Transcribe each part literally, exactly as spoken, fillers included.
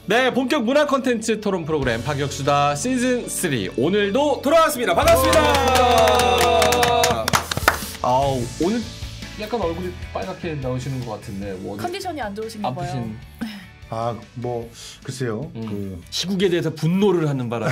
네, 본격 문화 콘텐츠 토론 프로그램 파격수다 시즌 삼 오늘도 돌아왔습니다. 반갑습니다. 아, 오늘 약간 얼굴이 빨갛게 나오시는 것 같은데 뭐 컨디션이 안 좋으신가 봐요. 아프신... 아, 뭐 글쎄요. 음. 그 시국에 대해서 분노를 하는 바람에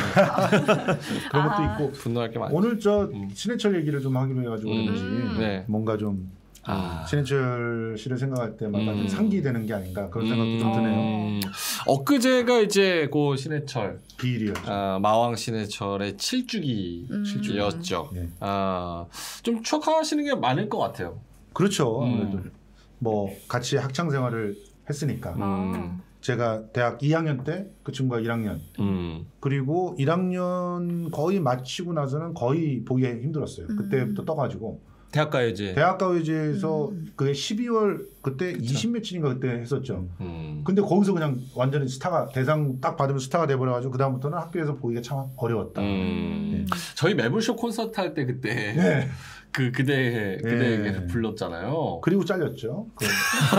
그런 것도 아. 있고 분노할 게 많죠. 오늘 저 음. 신해철 얘기를 좀 하기로 해가지고 음. 그런지 네. 뭔가 좀 아. 신해철 씨를 생각할 때마다 음. 좀 상기되는 게 아닌가 그런 생각도 좀 음. 드네요. 음. 엊그제가 이제 고 신해철 비일이었죠. 아, 마왕 신해철의 칠 주기였죠. 음. 네. 아, 좀 추억하시는 게 많을 것 같아요. 그렇죠. 음. 아무래도 뭐 같이 학창 생활을 했으니까 음. 제가 대학 이 학년 때 그 친구가 일 학년 음. 그리고 일 학년 거의 마치고 나서는 거의 보기 힘들었어요. 음. 그때부터 떠가지고 대학가요제. 대학가요제에서 음. 그게 십이월 그때 이십 며칠인가 그때 했었죠. 음. 근데 거기서 그냥 완전히 스타가 대상 딱 받으면 스타가 돼버려가지고 그 다음부터는 학교에서 보기가 참 어려웠다. 음. 저희 매블쇼 콘서트 할 때 그때 네. 그 그대 그대 네. 불렀잖아요. 그리고 잘렸죠. 그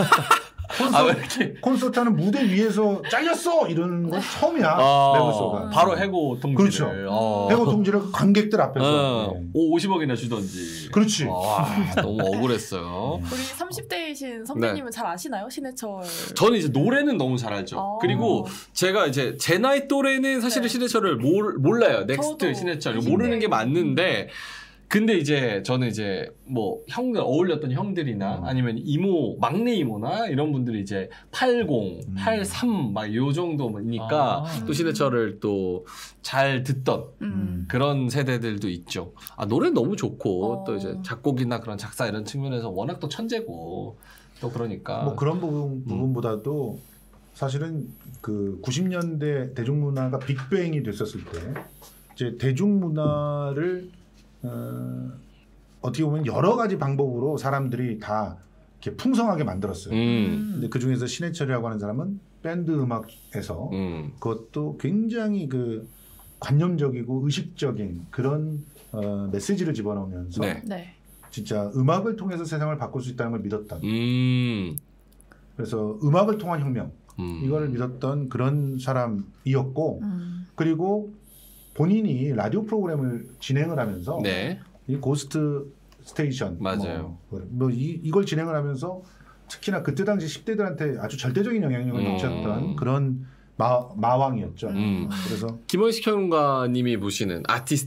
아, 왜 콘서트, 이렇게 콘서트하는 무대 위에서 잘렸어 이러는 건 처음이야. 아, 매블쇼가. 바로 해고 통지를. 그렇죠. 어. 해고 통지를 관객들 앞에서. 어, 네. 오, 오십억이나 주던지. 그렇지. 와, 너무 억울했어요. 우리 삼십 대이신 선배님은 잘 아시나요? 신해철. 저는 이제 노래는 너무 잘 알죠. 어. 그리고 제가 이제 제 나이 또래는 사실은 네. 신해철을 몰, 몰라요. 넥스트 저도 신해철 이십 대. 모르는 게 맞는데, 근데 이제 저는 이제 뭐 형들 어울렸던 형들이나 음. 아니면 이모 막내 이모나 이런 분들이 이제 팔십, 음. 팔십삼 막 요 정도니까 아. 또 신해철을 또 잘 듣던 음. 그런 세대들도 있죠. 아, 노래 너무 좋고 어. 또 이제 작곡이나 그런 작사 이런 측면에서 워낙 또 천재고 또 그러니까 뭐 그런 부분, 부분보다도 사실은 그 구십 년대 대중문화가 빅뱅이 됐었을 때 이제 대중문화를 어, 어떻게 보면 여러 가지 방법으로 사람들이 다 이렇게 풍성하게 만들었어요. 음. 근데 그 중에서 신해철이라고 하는 사람은 밴드 음악에서 음. 그것도 굉장히 그 관념적이고 의식적인 그런 어, 메시지를 집어넣으면서 네. 네. 진짜 음악을 통해서 세상을 바꿀 수 있다는 걸 믿었던. 음. 그래서 음악을 통한 혁명 음. 이거를 믿었던 그런 사람이었고 음. 그리고 본인이 라디오 프로그램을 진행을 하면서 네. 이 고스트 스테이션 맞아요. 뭐, 뭐 이, 이걸 진행을 하면서 특히나 그때 당시 십 대들한테 아주 절대적인 영향력을 음. 미쳤던 그런 마, 마왕이었죠. 음. 그래서 김원식 평론가님이 보시는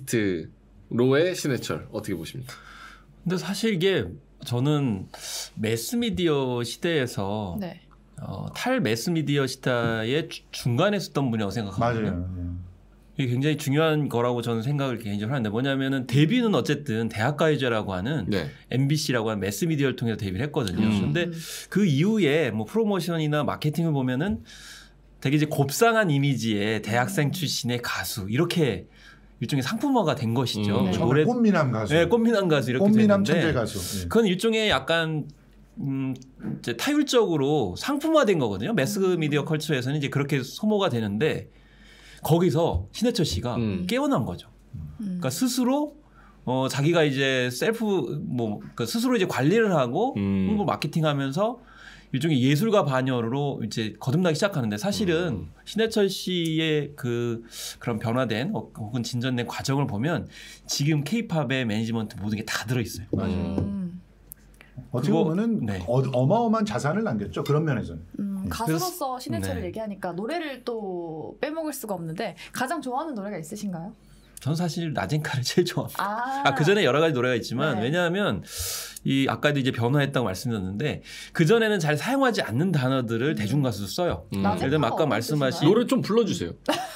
아티스트로의 신해철 어떻게 보십니까? 근데 사실 이게 저는 매스미디어 시대에서 네. 어, 탈 매스미디어 시대의 주- 중간에 있었던 분이라고 생각하거든요. 맞아요. 이게 굉장히 중요한 거라고 저는 생각을 개인적으로 하는데 뭐냐면은 데뷔는 어쨌든 대학가요제라고 하는 네. 엠비씨라고 하는 매스미디어를 통해서 데뷔를 했거든요. 음. 근데 음. 그 이후에 뭐 프로모션이나 마케팅을 보면은 되게 이제 곱상한 이미지의 대학생 출신의 가수 이렇게 일종의 상품화가 된 것이죠. 음. 네. 처음에 노래, 꽃미남 가수, 네, 꽃미남 가수 이렇게 꽃미남 됐는데 천재 가수. 예. 그건 일종의 약간 음, 이제 타율적으로 상품화된 거거든요. 매스미디어 컬처에서는 이제 그렇게 소모가 되는데 거기서 신해철 씨가 음. 깨어난 거죠. 음. 그러니까 스스로 어, 자기가 이제 셀프 뭐 그러니까 스스로 이제 관리를 하고 음. 홍보 마케팅하면서 일종의 예술가 반열로 이제 거듭나기 시작하는데 사실은 음. 신해철 씨의 그 그런 변화된 혹은 진전된 과정을 보면 지금 K-팝의 매니지먼트 모든 게 다 들어 있어요. 음. 어떻게 그거- 보면은 네. 어, 어마어마한 자산을 남겼죠. 그런 면에서는. 음, 네. 가수로서 신해철을 네. 얘기하니까 노래를 또 빼먹을 수가 없는데 가장 좋아하는 노래가 있으신가요? 저는 사실 나젠카를 제일 좋아합니다. 아, 아, 그 전에 여러 가지 노래가 있지만 네. 왜냐하면 이 아까도 이제 변화했다고 말씀드렸는데 그 전에는 잘 사용하지 않는 단어들을 대중 가수도 써요. 음. 나젠카가 예를 들면 아까 어떤 말씀하신 뜻인가요? 노래 좀 불러주세요.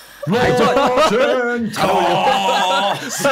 로젠 잘 어울려.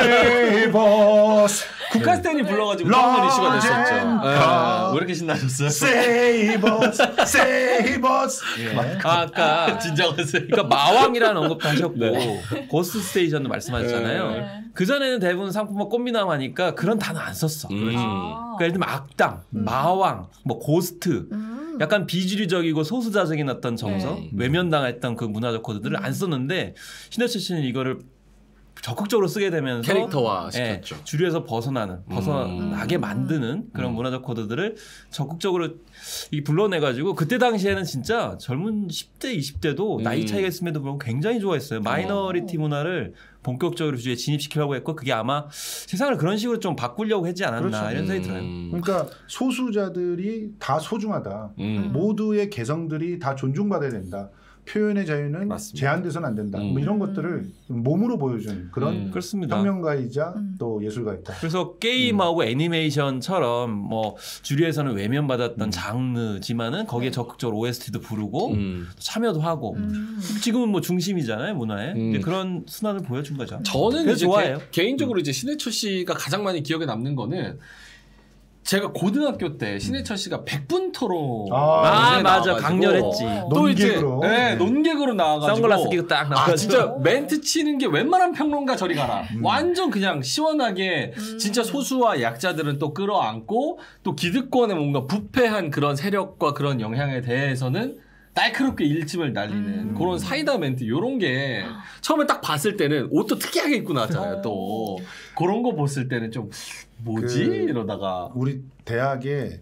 세이버스 국카스텐이 불러가지고 네. 한번 이슈가 됐었죠. 라젠카. 예. 왜 이렇게 신나셨어요? 세이버스 세이버스 아, 아까 진정하세요. 그러니까 마왕이라는 언급도 하셨고 네. 고스트 스테이션도 말씀하셨잖아요. 네. 그 전에는 대부분 상품화 꽃미남 하니까 그런 단어 안 썼어. 음. 아. 그러니까 예를 들면 악당, 마왕, 뭐 고스트, 음. 약간 비주류적이고 소수자적인 어떤 정서, 네. 외면당했던 그 문화적 코드들을 안 썼는데 신해철 씨는 이거를 적극적으로 쓰게 되면서 캐릭터화 예, 시켰죠. 주류에서 벗어나는 벗어나게 음. 만드는 그런 음. 문화적 코드들을 적극적으로 이 불러내가지고 그때 당시에는 진짜 젊은 십 대, 이십 대도 음. 나이 차이가 있음에도 불구하고 굉장히 좋아했어요. 마이너리티 문화를 본격적으로 주위에 진입시키려고 했고 그게 아마 세상을 그런 식으로 좀 바꾸려고 하지 않았나 그렇죠. 이런 생각이 들어요. 음. 그러니까 소수자들이 다 소중하다. 음. 모두의 개성들이 다 존중받아야 된다. 표현의 자유는 맞습니다. 제한돼서는 안 된다. 음. 뭐 이런 것들을 몸으로 보여준 그런 음. 그렇습니다. 혁명가이자 음. 또 예술가였다. 그래서 게임하고 음. 애니메이션처럼 뭐 주류에서는 외면받았던 음. 장르지만은 거기에 네. 적극적으로 오에스티도 부르고 음. 참여도 하고 음. 지금은 뭐 중심이잖아요 문화에. 음. 근데 그런 순환을 보여준 거죠. 저는 그래서 이제 좋아해요. 개, 인적으로 이제 신해철 씨가 가장 많이 기억에 남는 거는 제가 고등학교 때 신해철 씨가 백분 토론 아, 아 맞아 강렬했지. 어. 또 이제 논객으로. 네, 논객으로 나와가지고 선글라스 끼고 딱 아 나와가지고. 진짜 멘트 치는 게 웬만한 평론가 저리 가라. 음. 완전 그냥 시원하게 음. 진짜 소수와 약자들은 또 끌어안고 또 기득권의 뭔가 부패한 그런 세력과 그런 영향에 대해서는 날카롭게 일침을 날리는 음. 그런 사이다 멘트 요런 게 처음에 딱 봤을 때는 옷도 특이하게 입고 나왔잖아요. 또 그런 거 봤을 때는 좀 뭐지? 그- 이러다가 우리 대학에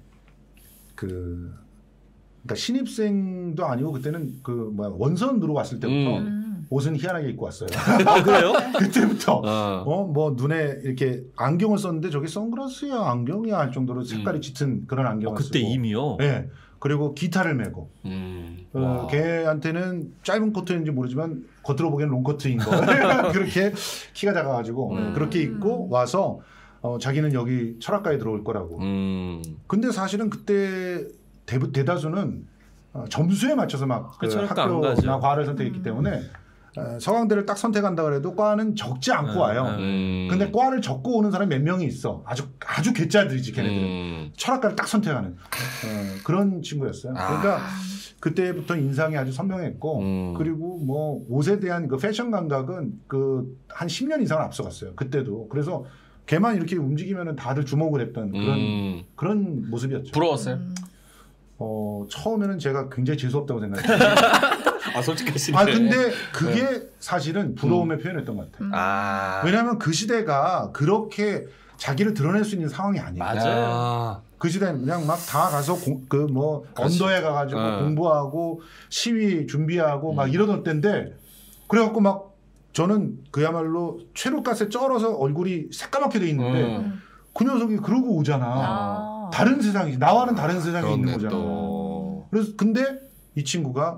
그 그러니까 신입생도 아니고 그때는 그 뭐야 원선 들어왔을 때부터 음. 음. 옷은 희한하게 입고 왔어요. 아 그래요? 그때부터 어. 어 뭐 눈에 이렇게 안경을 썼는데 저게 선글라스야 안경이야 할 정도로 색깔이 음. 짙은 그런 안경을 어, 그때 쓰고 이미요. 네. 그리고 기타를 메고 음. 어, 와. 걔한테는 짧은 코트인지 모르지만 겉으로 보기엔 롱코트인 거 그렇게 키가 작아가지고 음. 그렇게 입고 와서 어, 자기는 여기 철학과에 들어올 거라고. 음. 근데 사실은 그때 대, 대다수는 어, 점수에 맞춰서 막 그 그 철학과 안 가죠. 학교나 과를 선택했기 음. 때문에 어, 서강대를 딱 선택한다 그래도 과는 적지 않고 음, 와요. 음. 근데 과를 적고 오는 사람이 몇 명이 있어. 아주 아주 괴짜들이지 걔네들은. 음. 철학과를 딱 선택하는 어, 그런 친구였어요. 아. 그러니까 그때부터 인상이 아주 선명했고 음. 그리고 뭐 옷에 대한 그 패션 감각은 그 한 십 년 이상을 앞서갔어요. 그때도. 그래서 걔만 이렇게 움직이면은 다들 주목을 했던 그런 음. 그런 모습이었죠. 부러웠어요? 음. 어, 처음에는 제가 굉장히 재수없다고 생각했어요. 아 솔직하시네. 아 근데 그게 사실은 부러움의 표현이었던 것 같아요. 음. 아. 왜냐하면 그 시대가 그렇게 자기를 드러낼 수 있는 상황이 아니에요. 맞아요. 아. 그 시대는 그냥 막 다 가서 그 뭐 그렇지. 언더에 가가지고 어. 공부하고 시위 준비하고 막 음. 이러던 때인데 그래갖고 막 저는 그야말로 최루가스에 쩔어서 얼굴이 새까맣게 돼 있는데 음. 그 녀석이 그러고 오잖아. 아. 다른 세상이지. 나와는 다른 세상에 있는 그렇네 거잖아. 또. 그래서 근데 이 친구가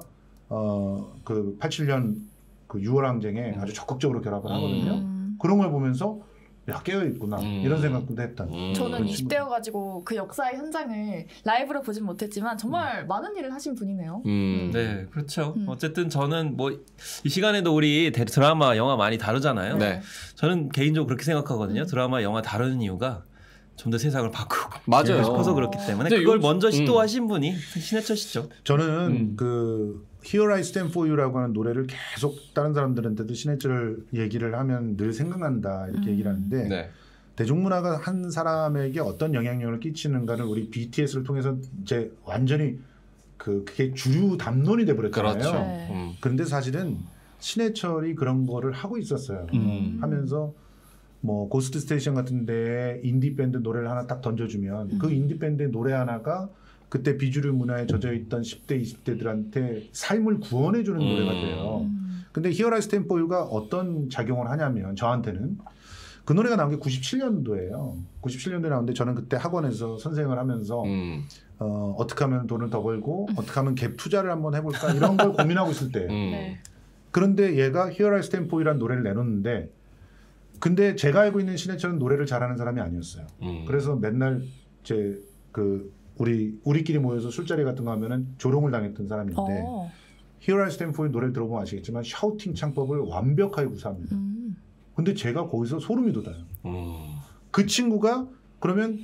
어그 팔십칠 년 그 유월 항쟁에 아주 적극적으로 결합을 하거든요. 음. 그런 걸 보면서 야 깨어 있구나 음. 이런 생각도 했던. 음. 저는 그런 이십 대여가지고 그 역사의 현장을 라이브로 보진 못했지만 정말 많은 일을 하신 분이네요. 음. 네, 그렇죠. 음. 어쨌든 저는 뭐 이 시간에도 우리 대- 드라마, 영화 많이 다루잖아요. 네. 저는 개인적으로 그렇게 생각하거든요. 음. 드라마, 영화 다루는 이유가 좀 더 세상을 바꾸고 맞아요. 싶어서 그렇기 때문에 근데 그걸 요- 먼저 음. 시도하신 분이 신해철 씨죠. 저는 음. 그 Here I Stand For You라고 하는 노래를 계속 다른 사람들한테도 신해철 얘기를 하면 늘 생각난다 이렇게 음. 얘기를 하는데 네. 대중문화가 한 사람에게 어떤 영향력을 끼치는가를 우리 비티에스를 통해서 이제 완전히 그 그게 주류 담론이 돼 버렸잖아요. 그렇죠. 네. 음. 그런데 사실은 신해철이 그런 거를 하고 있었어요. 음. 하면서 뭐 고스트 스테이션 같은데 인디 밴드 노래를 하나 딱 던져주면 음. 그 인디 밴드의 노래 하나가 그때 비주류 문화에 젖어 있던 십 대, 이십 대들한테 삶을 구원해주는 음. 노래가 돼요. 음. 근데 Here I Stand For You가 어떤 작용을 하냐면 저한테는 그 노래가 나온 게 구십칠 년도예요. 구십칠 년도에 나왔는데 저는 그때 학원에서 선생을 하면서 음. 어, 어떻게 하면 돈을 더 벌고 어떻게 하면 갭 투자를 한번 해볼까 이런 걸 고민하고 있을 때 음. 네. 그런데 얘가 Here I Stand For You라는 노래를 내놓는데 근데 제가 알고 있는 신해철은 노래를 잘하는 사람이 아니었어요. 음. 그래서 맨날 제 그 우리 우리끼리 모여서 술자리 같은 거 하면은 조롱을 당했던 사람인데 어. Here I Stand For You 노래를 들어보면 아시겠지만 샤우팅 창법을 완벽하게 구사합니다. 음. 근데 제가 거기서 소름이 돋아요. 음. 그 친구가 그러면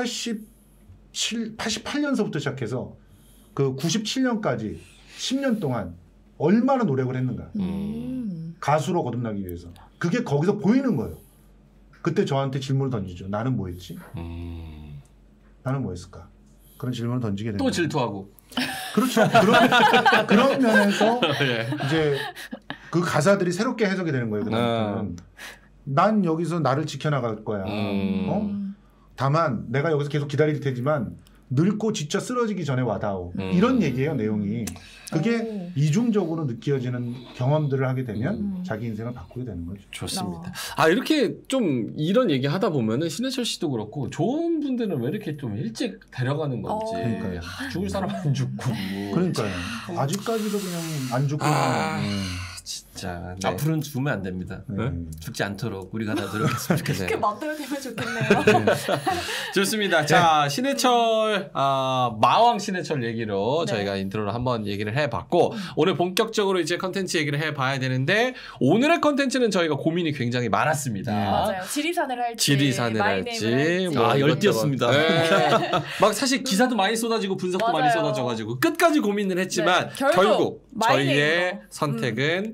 팔십칠, 팔십팔 년서부터 시작해서 그 구십칠 년까지 십 년 동안 얼마나 노력을 했는가. 음. 가수로 거듭나기 위해서. 그게 거기서 보이는 거예요. 그때 저한테 질문을 던지죠. 나는 뭐 했지? 음. 나는 뭐 했을까? 그런 질문을 던지게 됩니다. 또 질투하고. 그렇죠. 그런, 그런 면에서 예. 이제 그 가사들이 새롭게 해석이 되는 거예요. 그다음부터는. 아. 난 여기서 나를 지켜나갈 거야. 음. 어? 다만 내가 여기서 계속 기다릴 테지만 늙고 지쳐 쓰러지기 전에 와다오. 음. 이런 얘기예요, 내용이. 그게 오. 이중적으로 느껴지는 경험들을 하게 되면 음. 자기 인생을 바꾸게 되는 거죠. 좋습니다. 아 이렇게 좀 이런 얘기 하다 보면은 신해철 씨도 그렇고 좋은 분들은 왜 이렇게 좀 일찍 데려가는 건지. 어. 그러니까요. 아, 죽을 사람 안 죽고. 그러니까요. 아직까지도 그냥 안 죽고. 아. 네. 진짜. 네. 앞으로는 죽으면 안 됩니다. 네. 죽지 않도록 우리가 다 노력했으면 좋겠어요. 그렇게 맘대로 되면 좋겠네요. 좋습니다. 자, 신해철, 아, 마왕 신해철 얘기로 네. 저희가 인트로를 한번 얘기를 해봤고, 오늘 본격적으로 이제 컨텐츠 얘기를 해봐야 되는데, 오늘의 컨텐츠는 저희가 고민이 굉장히 많았습니다. 맞아요. 지리산을 할지, 지리산을 할지, 마이네임을 뭐 아, 이것저것. 열띠였습니다. 네. 막 사실 기사도 많이 쏟아지고 분석도 많이 맞아요. 쏟아져가지고 끝까지 고민을 했지만 네, 결국 결국, 저희의 마이네임으로. 선택은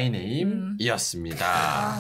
마이네임이었습니다. 아,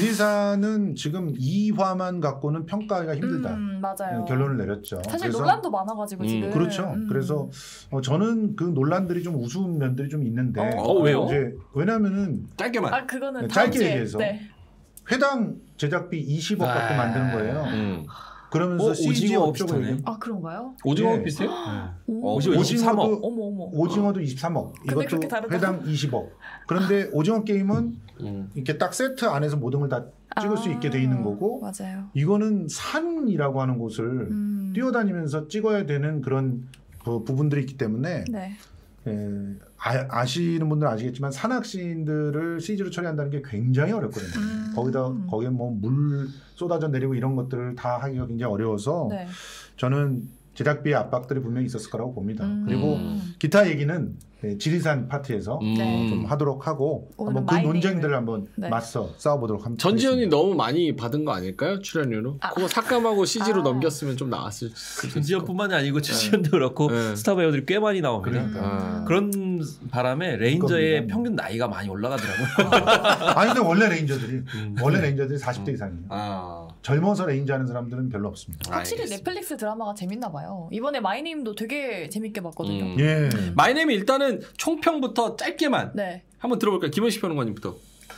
지리산은 지금 이 화만 갖고는 평가하기가 힘들다. 음, 맞아요. 네, 결론을 내렸죠. 사실 그래서- 논란도 많아가지고 음, 지금. 그렇죠. 음. 그래서 어, 저는 그 논란들이 좀 우스운 면들이 좀 있는데 어, 왜요? 이제 왜냐하면은 짧게만. 아 그거는 네, 다음 짧게 주에, 얘기해서. 네. 회당 제작비 이십억 갖고 아, 만드는 거예요. 음. 그러면서 어, 씨지 오징어 업적을 비슷하네. 얘기- 아 그런가요? 오징어 네. 비슷해요? 오. 오징어 이십삼억. 오징어도 어머 어머. 오징어도 이십삼억. 근데 이것도 그렇게 다르다고? 회당 이십억. 그런데 오징어 게임은 음. 이렇게 딱 세트 안에서 모든 걸 다 찍을 수 아, 있게 돼 있는 거고 맞아요. 이거는 산이라고 하는 곳을 음. 뛰어다니면서 찍어야 되는 그런 부, 부분들이 있기 때문에 네. 에, 아, 아시는 분들은 아시겠지만 산악신들을 씨지로 처리한다는 게 굉장히 어렵거든요. 음. 거기다 거기에 뭐 물 쏟아져 내리고 이런 것들을 다 하기가 굉장히 어려워서 네. 저는 제작비의 압박들이 분명히 있었을 거라고 봅니다. 음. 그리고 음. 기타 얘기는 네, 지리산 파트에서 음. 네. 좀 하도록 하고 오늘은 한번 그 마이네임을. 논쟁들을 한번 네. 맞서 싸워보도록 합니다. 전지현이 너무 많이 받은 거 아닐까요? 출연료로? 아. 그거 삭감하고 씨지로 아. 넘겼으면 좀 나았을 수도 있을 전지현뿐만이 아니고 최지현도 그렇고 네. 스타 배우들이 꽤 많이 나옵니다. 그러니까. 아. 그런 바람에 레인저의 겁니다. 평균 나이가 많이 올라가더라고요. 아니 근데 원래 레인저들이 음. 원래 레인저들이 사십 대 이상이에요. 아. 젊어서 레인저 하는 사람들은 별로 없습니다. 확실히 알겠습니다. 넷플릭스 드라마가 재밌나 봐요. 이번에 마이네임도 되게 재밌게 봤거든요. 음. 예. 마이네임 일단은 총평부터 짧게만 네. 한번 들어볼까요? 김원식 평론가님부터.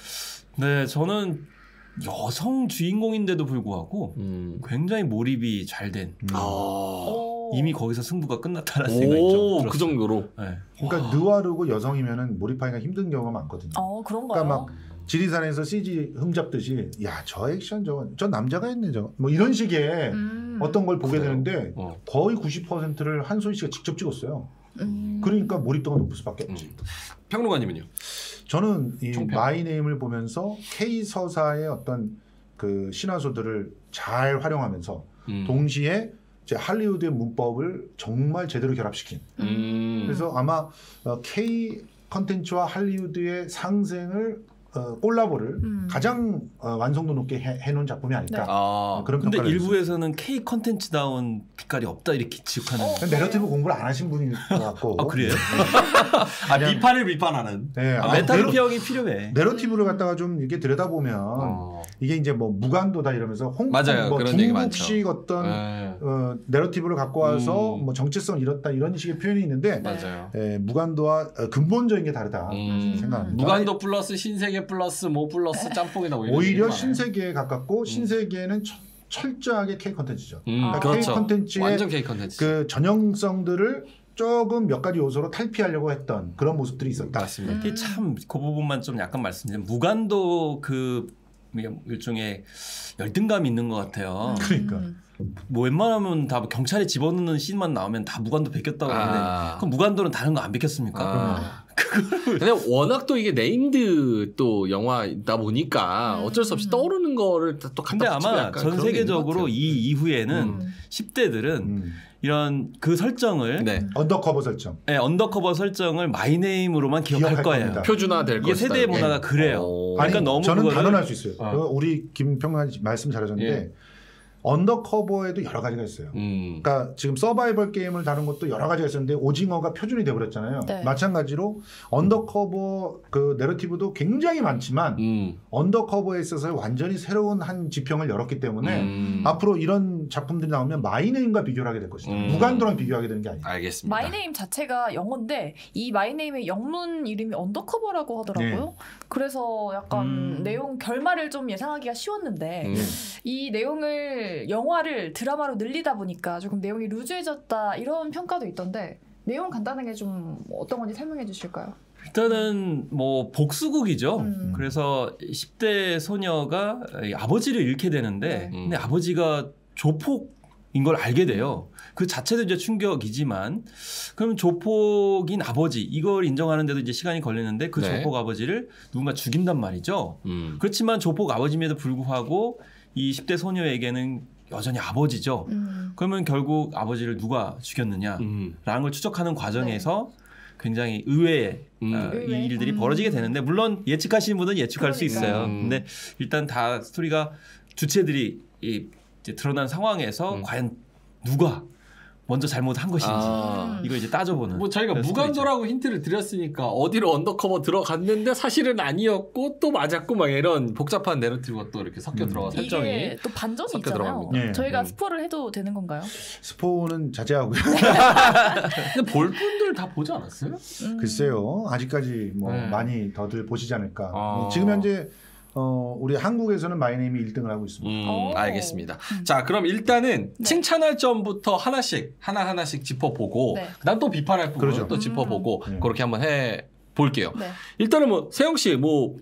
네, 저는 여성 주인공인데도 불구하고 음. 굉장히 몰입이 잘 된 음. 아. 오. 이미 거기서 승부가 끝났다는 생각이 좀 오, 들었어요. 그 정도로. 네. 그러니까 느와르고 여성이면은 몰입하기가 힘든 경우가 많거든요. 어 그런가요? 그러니까 막 지리산에서 씨지 흠잡듯이 야 저 액션 저거 저 남자가 했네 저거 뭐 이런 식의 음. 어떤 걸 보게 그래요? 되는데 어. 거의 구십 퍼센트를 한소희 씨가 직접 찍었어요. 음. 그러니까 몰입도가 높을 수밖에 없지. 음. 평론가님은요? 저는 이 총평. 마이네임을 보면서 K 서사의 어떤 그 신화소들을 잘 활용하면서 음. 동시에 이제 할리우드의 문법을 정말 제대로 결합시킨. 음. 그래서 아마 어, K 컨텐츠와 할리우드의 상생을 어, 콜라보를 음. 가장 어, 완성도 높게 해, 해놓은 작품이 아닐까. 네. 아. 그런 근데 평가를 했어요. 일부에서는 K 컨텐츠다운 빛깔이 없다 이렇게 지적하는. 어. 내러티브 공부를 안 하신 분인 것 같고. 아 그래요? 아, 비판을 비판하는. 네, 아, 아, 메탈 내러, 피형이 필요해. 내러티브를 갖다가 좀 이렇게 들여다보면 어. 이게 이제 뭐 무간도다 이러면서 홍콩, 맞아요. 뭐 그런 얘기 중국식 어떤 네. 어, 내러티브를 갖고 와서 음. 뭐 정체성 잃었다 이런 식의 표현이 있는데 맞아요. 에, 무간도와 어, 근본적인 게 다르다 음. 생각합니다. 무간도 플러스 신세계 플러스 뭐 플러스 짬뽕이다 뭐 이런 오히려 얘기 많아요. 신세계에 가깝고 신세계는 철, 철저하게 K 컨텐츠죠. 음, 아. 그렇죠. K 컨텐츠의 완전 K 컨텐츠. 그 전형성들을 조금 몇 가지 요소로 탈피하려고 했던 그런 모습들이 있었다. 맞습니다. 이게 참 그 부분만 좀 약간 말씀드리면 무간도 그 일종의 열등감이 있는 것 같아요. 그러니까. 음. 뭐 웬만하면 다 경찰에 집어넣는 씬만 나오면 다 무간도 베꼈다고 하는데 아. 그럼 무간도는 다른 거 안 베꼈습니까? 아. 근데 워낙 또 이게 네임드 또 영화다 보니까 음. 어쩔 수 없이 떠오르는 거를 또 갖다 근데 붙이고 아마 약간 전 그런 게 있는 것 세계적으로 같아요. 이 이후에는 음. 십 대들은 음. 이런 그 설정을 네. 언더커버 설정. 네, 언더커버 설정을 마이네임으로만 기억할 기억할 거예요. 겁니다. 표준화 될 이게 것이다. 세대의 이게. 문화가 그래요. 어. 아니, 그러니까 너무 저는 그거를- 단언할 수 있어요. 어. 그 우리 김평관 말씀 잘하셨는데 예. 언더커버에도 여러 가지가 있어요. 음. 그러니까 지금 서바이벌 게임을 다룬 것도 여러 가지가 있었는데 오징어가 표준이 돼버렸잖아요. 네. 마찬가지로 언더커버 그 내러티브도 굉장히 많지만 음. 언더커버에 있어서 완전히 새로운 한 지평을 열었기 때문에 음. 앞으로 이런 이런 작품들이 나오면 마이네임과 비교를 하게 될 것이다. 음. 무간도랑 비교하게 되는 게 아니에요. 알겠습니다. 마이네임 자체가 영어인데 이 마이네임의 영문 이름이 언더커버라고 하더라고요. 네. 그래서 약간 음. 내용 결말을 좀 예상하기가 쉬웠는데 음. 이 내용을 영화를 드라마로 늘리다 보니까 조금 내용이 루즈해졌다 이런 평가도 있던데 내용 간단하게 좀 어떤 건지 설명해 주실까요? 일단은 뭐 복수극이죠. 음. 그래서 십 대 소녀가 아버지를 잃게 되는데, 네. 근데 아버지가 조폭인 걸 알게 돼요. 그 자체도 이제 충격이지만, 그럼 조폭인 아버지 이걸 인정하는데도 이제 시간이 걸리는데 그 네. 조폭 아버지를 누군가 죽인단 말이죠. 음. 그렇지만 조폭 아버지임에도 불구하고 이 십 대 소녀에게는 여전히 아버지죠. 음. 그러면 결국 아버지를 누가 죽였느냐라는 음. 걸 추적하는 과정에서 굉장히 의외의 음. 어, 의외? 이 일들이 음. 벌어지게 되는데 물론 예측하시는 분은 예측할 수 그러니까요. 있어요. 음. 근데 일단 다 스토리가 주체들이 이 이제 드러난 상황에서 음. 과연 누가 먼저 잘못한 것인지 아. 이거 이제 따져보는. 뭐 저희가 그런 무간도라고 힌트를 드렸으니까 어디로 언더커버 들어갔는데 사실은 아니었고 또 맞았고 막 이런 복잡한 내러티브가 또 이렇게 섞여 음. 들어가 설정이 이게 또 반전이 섞여 있잖아요. 들어갑니다. 네. 저희가 음. 스포를 해도 되는 건가요? 스포는 자제하고요. 근데 볼 분들 다 보지 않았어요? 음. 글쎄요. 아직까지 뭐 네. 많이 더들 보시지 않을까. 아. 지금 현재 어, 우리 한국에서는 마이네임이 일 등을 하고 있습니다. 음, 오. 알겠습니다. 음. 자, 그럼 일단은 네. 칭찬할 점부터 하나씩 하나 하나씩 짚어보고, 네. 그다음 또 비판할 부분 그러죠. 또 짚어보고 음. 그렇게 한번 해 볼게요. 네. 일단은 뭐 세영 씨 뭐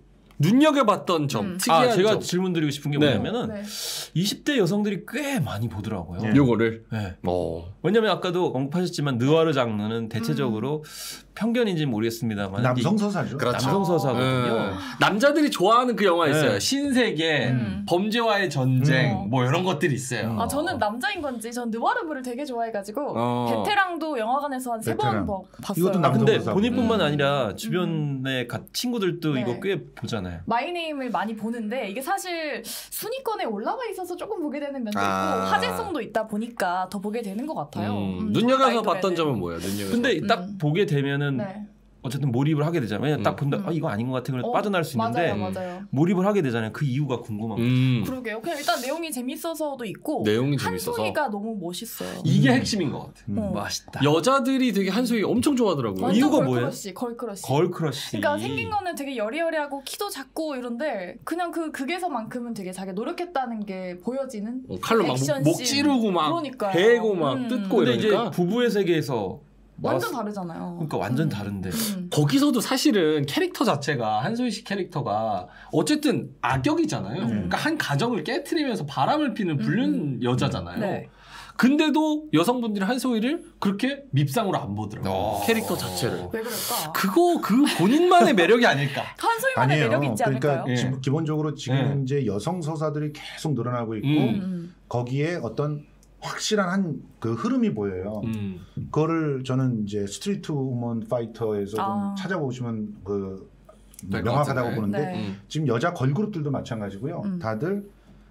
눈여겨봤던 점, 음. 특이한 아, 제가 점, 질문 드리고 싶은 게 네. 뭐냐면은 네. 이십 대 여성들이 꽤 많이 보더라고요. 네. 요거를 네. 어. 왜냐면 아까도 언급하셨지만 느와르 장르는 대체적으로 편견인지 는 모르겠습니다만 남성 서사죠. 그렇죠. 남성 서사거든요. 음. 남자들이 좋아하는 그 영화 있어요. 네. 신세계, 음. 범죄와의 전쟁, 음. 뭐 이런 것들이 있어요. 음. 아 저는 남자인 건지 전 느와르물을 되게 좋아해가지고 어. 베테랑도 영화관에서 한 세 번 베테랑. 봤어요. 이것도 아, 남성 근데 서사고. 본인뿐만 음. 아니라 주변의 가- 친구들도 네. 이거 꽤 보잖아요. 마이네임을 많이 보는데 이게 사실 순위권에 올라와 있어서 조금 보게 되는 면도 있고 아. 화제성도 있다 보니까 더 보게 되는 것 같아요. 음, 음, 눈여겨서 나이도 봤던 애들. 점은 뭐예요? 눈여겨서. 근데 딱 음. 보게 되면은 네. 어쨌든 몰입을 하게 되잖아요. 왜냐면 딱 음. 본다, 음. 아, 이거 아닌 것 같아. 그래서 어, 빠져나갈 수 있는데 맞아요, 맞아요. 몰입을 하게 되잖아요. 그 이유가 궁금합니다. 음. 그러게요. 그냥 일단 내용이 재밌어서도 있고 내용이 재밌어서 한소희가 너무 멋있어요. 이게 핵심인 것 같아. 음. 어. 맛있다. 여자들이 되게 한소희 엄청 좋아하더라고요. 완전 이유가 걸크러쉬, 걸크러쉬. 걸크러쉬. 그러니까 생긴 거는 되게 여리여리하고 키도 작고 이런데 그냥 그 극에서만큼은 되게 자기 노력했다는 게 보여지는 어, 칼로 막 액션 목 씬. 찌르고 막 그러니까요. 베고 막 음. 뜯고 근데 이러니까 이제 부부의 세계에서 완전 나왔- 다르잖아요. 그러니까 완전 음. 다른데. 음. 거기서도 사실은 캐릭터 자체가 한소희 씨 캐릭터가 어쨌든 악역이잖아요. 음. 그러니까 한 가정을 깨트리면서 바람을 피는 불륜 음. 여자잖아요. 네. 근데도 여성분들이 한소희를 그렇게 밉상으로 안 보더라고요. 어. 캐릭터 자체를. 왜 그럴까? 그거 그 본인만의 매력이 아닐까. 한소희만의 아니에요. 매력이 있지 그러니까 않을까요? 예. 지- 기본적으로 지금 예. 현재 여성 서사들이 계속 늘어나고 있고 음. 음. 거기에 어떤 확실한 한 그 흐름이 보여요. 음. 그거를 저는 이제 스트리트 우먼 파이터에서 아. 좀 찾아보시면 그 될것 명확하다고 같은데. 보는데 네. 음. 지금 여자 걸그룹들도 마찬가지고요. 음. 다들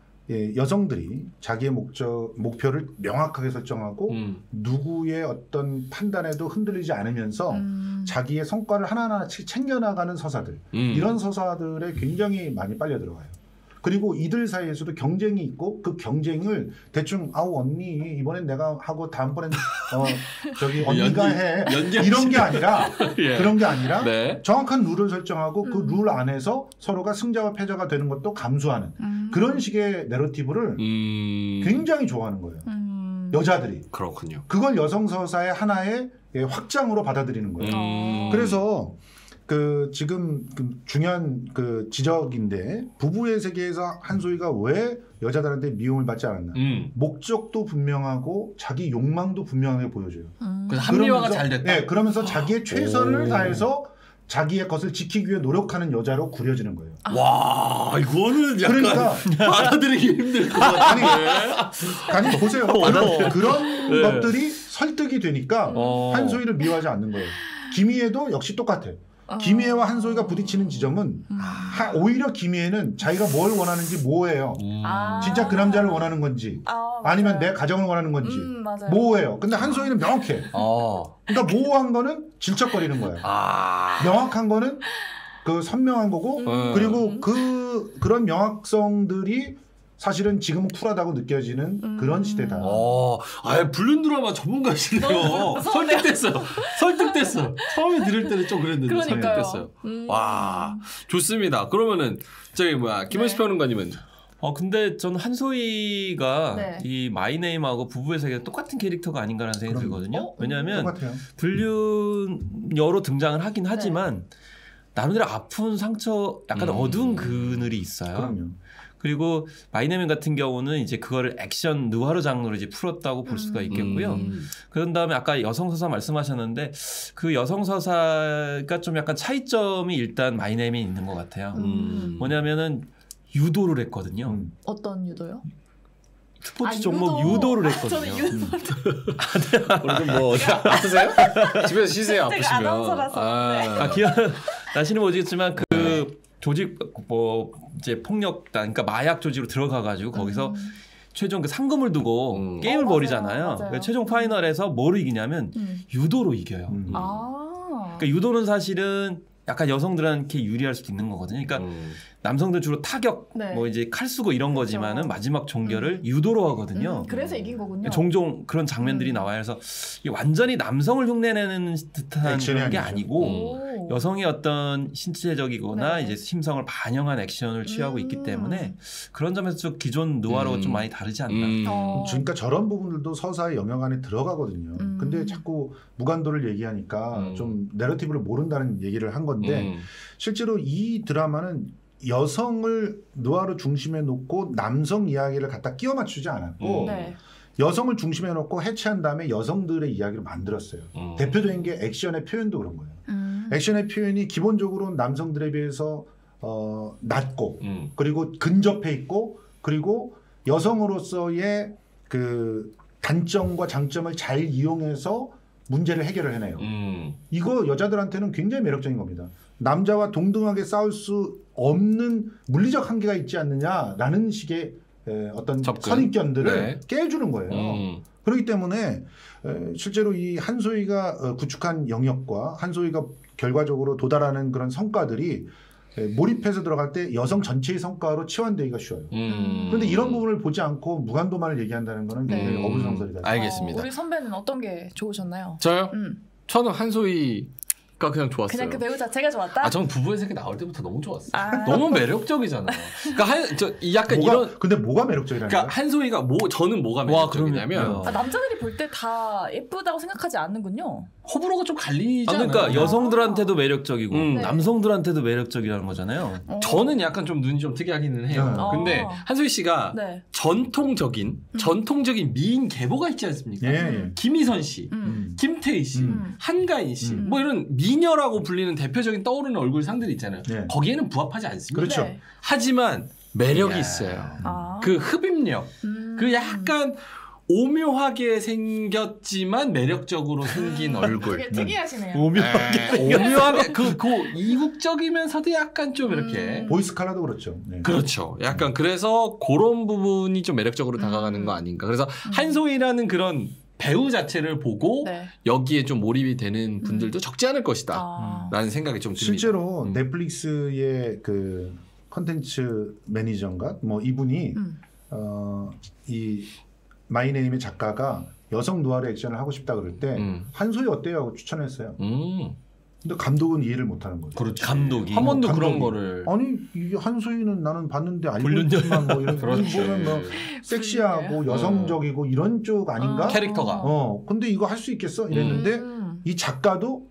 예, 여성들이 자기의 목적 목표를 명확하게 설정하고 음. 누구의 어떤 판단에도 흔들리지 않으면서 음. 자기의 성과를 하나하나 챙겨나가는 서사들 음. 이런 서사들에 굉장히 많이 빨려 들어가요. 그리고 이들 사이에서도 경쟁이 있고 그 경쟁을 대충 아우 언니 이번엔 내가 하고 다음번엔 어 저기 언니가 연기- 해 연기하시는- 이런 게 아니라 예. 그런 게 아니라 네. 정확한 룰을 설정하고 그 음. 룰 안에서 서로가 승자와 패자가 되는 것도 감수하는 음. 그런 식의 내러티브를 음. 굉장히 좋아하는 거예요. 음. 여자들이 그렇군요. 그걸 여성 서사의 하나의 예, 확장으로 받아들이는 거예요. 음. 그래서 그 지금 그 중요한 그 지적인데 부부의 세계에서 한소희가 왜 여자들한테 미움을 받지 않았나? 음. 목적도 분명하고 자기 욕망도 분명하게 보여줘요. 음. 그래서 합리화가 그러면서- 잘 됐다. 네, 그러면서 자기의 최선을 오. 다해서 자기의 것을 지키기 위해 노력하는 여자로 구려지는 거예요. 와, 이거는 약간 그러니까 받아들이기 힘들 것 같아요. 아니 보세요. 그런, 그런 네. 것들이 설득이 되니까 어. 한소희를 미워하지 않는 거예요. 김희애도 역시 똑같아. 어. 김희애와 한소희가 부딪히는 지점은 음. 하- 오히려 김희애는 자기가 뭘 원하는지 뭐예요. 음. 아. 진짜 그 남자를 원하는 건지 아, 아니면 맞아요. 내 가정을 원하는 건지 음, 맞아요. 모호해요. 근데 한소희는 명확해. 어. 그러니까 모호한 거는 질척거리는 거예요. 아. 명확한 거는 그 선명한 거고 음. 그리고 그 그런 명확성들이 사실은 지금은 쿨하다고 느껴지는 음. 그런 시대다. 어, 아예 불륜 드라마 전문가시네요. 너무 설득됐어요. 설득됐어. 처음에 들을 때는 좀 그랬는데 그러니까요. 설득됐어요. 음. 와, 좋습니다. 그러면은 저기 뭐야 김원식 네. 평론가님은 어 근데 저는 한소희가 네. 이 마이네임하고 부부의 세계 똑같은 캐릭터가 아닌가라는 생각이 그럼. 들거든요. 어? 왜냐하면 똑같아요. 불륜여로 등장을 하긴 하지만 나름대로 아픈 상처, 약간 음. 어두운 그늘이 있어요. 그럼요. 그리고 마이네임 같은 경우는 이제 그거를 액션 누아르 장르로 이제 풀었다고 볼 수가 있겠고요. 음. 그런 다음에 아까 여성 서사 말씀하셨는데 그 여성 서사가 좀 약간 차이점이 일단 마이네임에 있는 것 같아요. 음. 뭐냐면은 유도를 했거든요. 음. 어떤 유도요? 스포츠 아, 종목 유도. 유도. 를 아, 했거든요. 저는 유도. 오늘 뭐 어디 아프세요? 집에서 쉬세요. 제가 아프시면. 아나운서라서. 네. 아, 기억 나시는 모르겠지만 그 조직 뭐 이제 폭력단, 그러니까 마약 조직으로 들어가가지고 거기서 음. 최종 그 상금을 두고 음. 게임을 어, 맞아요. 벌이잖아요. 맞아요. 그러니까 최종 파이널에서 뭐를 이기냐면 음. 유도로 이겨요. 음. 아. 그러니까 유도는 사실은 약간 여성들한테 유리할 수도 있는 거거든요. 그러니까 음. 남성들 주로 타격, 네. 뭐 이제 칼 쓰고 이런 그렇죠. 거지만은 마지막 종결을 유도로 하거든요. 음, 그래서 이긴 거군요. 종종 그런 장면들이 음. 나와요. 그래서 이게 완전히 남성을 흉내내는 듯한 액션이 그런 게 아니죠. 아니고 오. 여성의 어떤 신체적이거나 네. 이제 심성을 반영한 액션을 취하고 음. 있기 때문에 그런 점에서 좀 기존 노아로가 음. 좀 많이 다르지 않나. 음. 어. 그러니까 저런 부분들도 서사의 영역 안에 들어가거든요. 음. 근데 자꾸 무간도를 얘기하니까 음. 좀 내러티브를 모른다는 얘기를 한 건데 음. 실제로 이 드라마는 여성을 누아르 중심에 놓고 남성 이야기를 갖다 끼워 맞추지 않았고 음. 네. 여성을 중심에 놓고 해체한 다음에 여성들의 이야기를 만들었어요. 음. 대표적인 게 액션의 표현도 그런 거예요. 음. 액션의 표현이 기본적으로 남성들에 비해서 어, 낮고 음. 그리고 근접해 있고 그리고 여성으로서의 그 단점과 장점을 잘 이용해서 문제를 해결을 해내요. 음. 이거 여자들한테는 굉장히 매력적인 겁니다. 남자와 동등하게 싸울 수 없는 물리적 한계가 있지 않느냐라는 식의 에, 어떤 접근. 선입견들을 네. 깨주는 거예요. 음. 그렇기 때문에 에, 실제로 이 한소희가 어, 구축한 영역과 한소희가 결과적으로 도달하는 그런 성과들이 에, 몰입해서 들어갈 때 여성 전체의 성과로 치환되기가 쉬워요. 음. 그런데 이런 부분을 보지 않고 무간도만을 얘기한다는 것은 굉장히 네. 어불성설이다. 알겠습니다. 어, 우리 선배는 어떤 게 좋으셨나요? 저요? 음. 저는 한소희가 그냥 좋았어요. 그냥 그 배우 자체가 좋았다. 아, 전 부부의 세계 나올 때부터 너무 좋았어요. 아. 너무 매력적이잖아요. 그러니까 한, 저, 이 약간 뭐가, 이런. 근데 뭐가 매력적이라는 그러니까 거야? 한소희가 뭐 저는 뭐가 와, 매력적이냐면 그러면- 아, 남자들이 볼 때 다 예쁘다고 생각하지 않는군요. 호불호가 좀 갈리지 아, 않아요? 그러니까 여성들한테도 매력적이고 음. 네. 남성들한테도 매력적이라는 거잖아요. 어. 저는 약간 좀 눈이 좀 특이하기는 해요. 네. 근데 어. 한소희 씨가 네. 전통적인 음. 전통적인 미인 계보가 있지 않습니까? 예, 예. 김희선 씨, 음. 음. 김태희 씨, 음. 한가인 씨, 음. 뭐 이런 미녀라고 불리는 대표적인 떠오르는 얼굴 상들이 있잖아요. 네. 거기에는 부합하지 않습니다. 그렇죠. 네. 하지만 매력이 이야. 있어요. 아. 그 흡입력, 음. 그 약간 오묘하게 생겼지만 매력적으로 생긴 얼굴. 되게 특이하시네요. 에, 오묘하게 그, 그 이국적이면서도 약간 좀 이렇게 음. 보이스 칼라도 그렇죠. 네. 그렇죠. 약간 그래서 그런 부분이 좀 매력적으로 다가가는 음. 거 아닌가. 그래서 한소희라는 그런 배우 자체를 보고 네. 여기에 좀 몰입이 되는 분들도 적지 않을 것이다. 아. 라는 생각이 좀 듭니다. 실제로 음. 넷플릭스의 그 컨텐츠 매니저인가 뭐 이분이 음. 어, 이 마이네임의 작가가 여성 누아르 액션을 하고 싶다 그럴 때 음. 한소희 어때요 하고 추천했어요. 음. 근데 감독은 이해를 못하는 거죠. 그렇죠. 감독이. 한 번도 감독이. 그런 거를 아니 이게 한소희는 나는 봤는데 알고 불륜 있지만 뭐 이런 그렇지. 보면 뭐 섹시하고 여성적이고 이런 쪽 아닌가? 아. 캐릭터가. 어 근데 이거 할 수 있겠어? 이랬는데 음. 이 작가도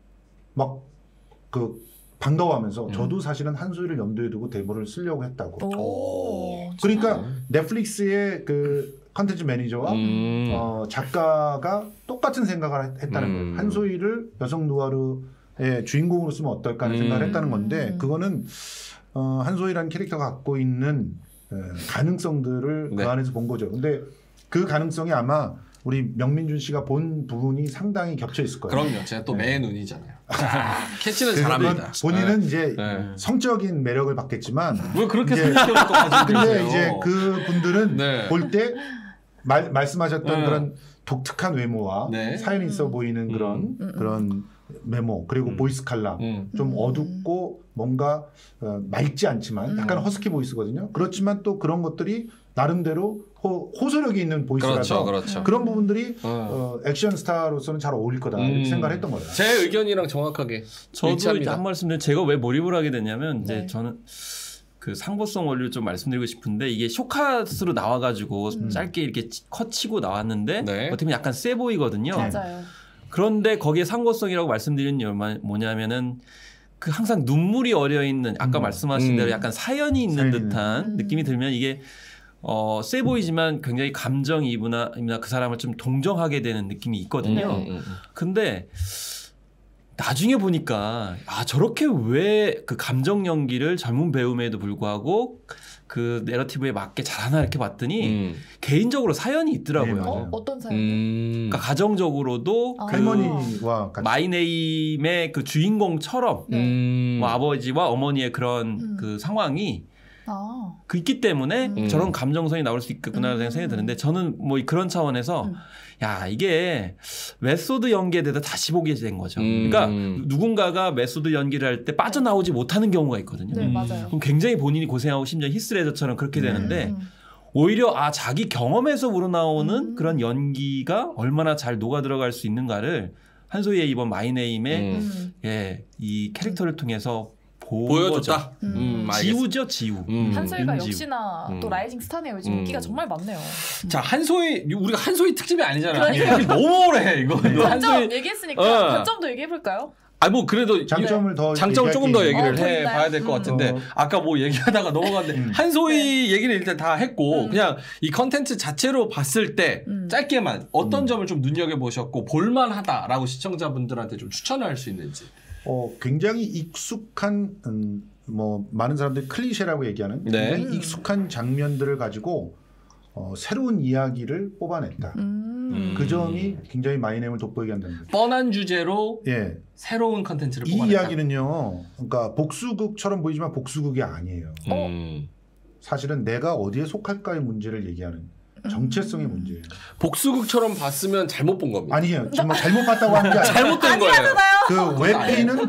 막 그 반가워하면서 음. 저도 사실은 한소희를 염두에 두고 대본을 쓰려고 했다고. 오. 그러니까 넷플릭스의 그 컨텐츠 매니저와 음. 어, 작가가 똑같은 생각을 했- 했다는 음. 거예요. 한소희를 여성 누아르의 주인공으로 쓰면 어떨까 하는 음. 생각을 했다는 건데 음. 그거는 어, 한소희라는 캐릭터가 갖고 있는 에, 가능성들을 네. 그 안에서 본 거죠. 근데 그 가능성이 아마 우리 명민준 씨가 본 부분이 상당히 겹쳐 있을 거예요. 그럼요. 제가 또 네. 매의 눈이잖아요. 캐치는 그래서 잘합니다. 본인은 이제 네. 성적인 매력을 받겠지만 왜 그렇게 이제- 선입견을 또 가지고 근데 계세요? 이제 그 분들은 네. 볼 때 말씀하셨던 네. 그런 독특한 외모와 네. 사연이 있어 보이는 그런 음, 음. 그런 메모 그리고 음. 보이스 칼라 음. 좀 음. 어둡고 뭔가 어, 맑지 않지만 약간 음. 허스키 보이스거든요. 그렇지만 또 그런 것들이 나름대로 호, 호소력이 있는 보이스라서 그렇죠, 그렇죠. 그런 부분들이 어. 어, 액션 스타로서는 잘 어울릴 거다 음. 이렇게 생각을 했던 거예요. 제 의견이랑 정확하게 저도 일치합니다. 한 말씀 드리면 제가 왜 몰입을 하게 됐냐면 이제 네. 저는 그 상보성 원리를 좀 말씀드리고 싶은데 이게 쇼컷으로 나와가지고 음. 짧게 이렇게 컷 치고 나왔는데 네. 어떻게 보면 약간 세 보이거든요. 맞아요. 그런데 거기에 상고성이라고 말씀드린 이유는 뭐냐면은 그 항상 눈물이 어려 있는 아까 음. 말씀하신 음. 대로 약간 사연이 있는 사연이 듯한 음. 느낌이 들면 이게 어, 세 보이지만 굉장히 감정이입이나 그 사람을 좀 동정하게 되는 느낌이 있거든요. 음, 음, 음. 근데 나중에 보니까 아 저렇게 왜 그 감정 연기를 젊은 배우임에도 불구하고 그 내러티브에 맞게 잘하나 이렇게 봤더니 음. 개인적으로 사연이 있더라고요. 네, 어, 맞아요. 어떤 사연? 음. 그러니까 가정적으로도 아. 그 할머니와 같이 마이네임의 그 주인공처럼 네. 음. 뭐 아버지와 어머니의 그런 음. 그 상황이 아. 그 있기 때문에 음. 저런 감정선이 나올 수 있겠구나 음. 생각이 드는데 저는 뭐 그런 차원에서 음. 야 이게 메소드 연기에 대해서 다시 보게 된 거죠. 음. 그러니까 누군가가 메소드 연기를 할 때 빠져나오지 못하는 경우가 있거든요. 네, 음. 맞아요. 그럼 굉장히 본인이 고생하고 심지어 히스레저처럼 그렇게 네. 되는데 음. 오히려 아 자기 경험에서 우러나오는 음. 그런 연기가 얼마나 잘 녹아 들어갈 수 있는가를 한소희의 이번 마이네임의 음. 음. 예, 이 캐릭터를 통해서 본 보여줬다. 거죠. 음. 음, 알겠습니다. 지우죠, 지우. 음. 한소희가 윤지우. 역시나 음. 또 라이징 스타네요. 요즘 음. 인기가 정말 많네요. 자 한소희 우리가 한소희 특집이 아니잖아. 그러니까요. 얘기 너무 오래 해 이거. 네. 이거 단점 한소희. 얘기했으니까 어. 단점도 얘기해볼까요? 아뭐 그래도 장점을 더 장점을 얘기할 조금 게 더 있는데. 얘기를 어, 더 해 있나요? 봐야 될 것 음. 같은데 어. 아까 뭐 얘기하다가 넘어갔는데 음. 한소희 얘기를 일단 다 했고 음. 그냥 이 컨텐츠 자체로 봤을 때 음. 짧게만 어떤 음. 점을 좀 눈여겨 보셨고 볼만하다라고 시청자분들한테 좀 추천할 수 있는지. 어, 굉장히 익숙한 음, 뭐 많은 사람들이 클리셰라고 얘기하는 네. 굉장히 음. 익숙한 장면들을 가지고 어, 새로운 이야기를 뽑아냈다. 음. 그 점이 굉장히 마이네임을 돋보이게 한다는 거죠. 뻔한 주제로 예, 새로운 컨텐츠를 이 뽑아냈다. 이야기는요. 그러니까 복수극처럼 보이지만 복수극이 아니에요. 어? 음. 사실은 내가 어디에 속할까의 문제를 얘기하는 정체성의 음. 문제예요. 복수극처럼 봤으면 잘못 본 겁니다. 아니에요. 정말 잘못 봤다고 하는 게 아니라 잘못된 거예요. 그 웹페이는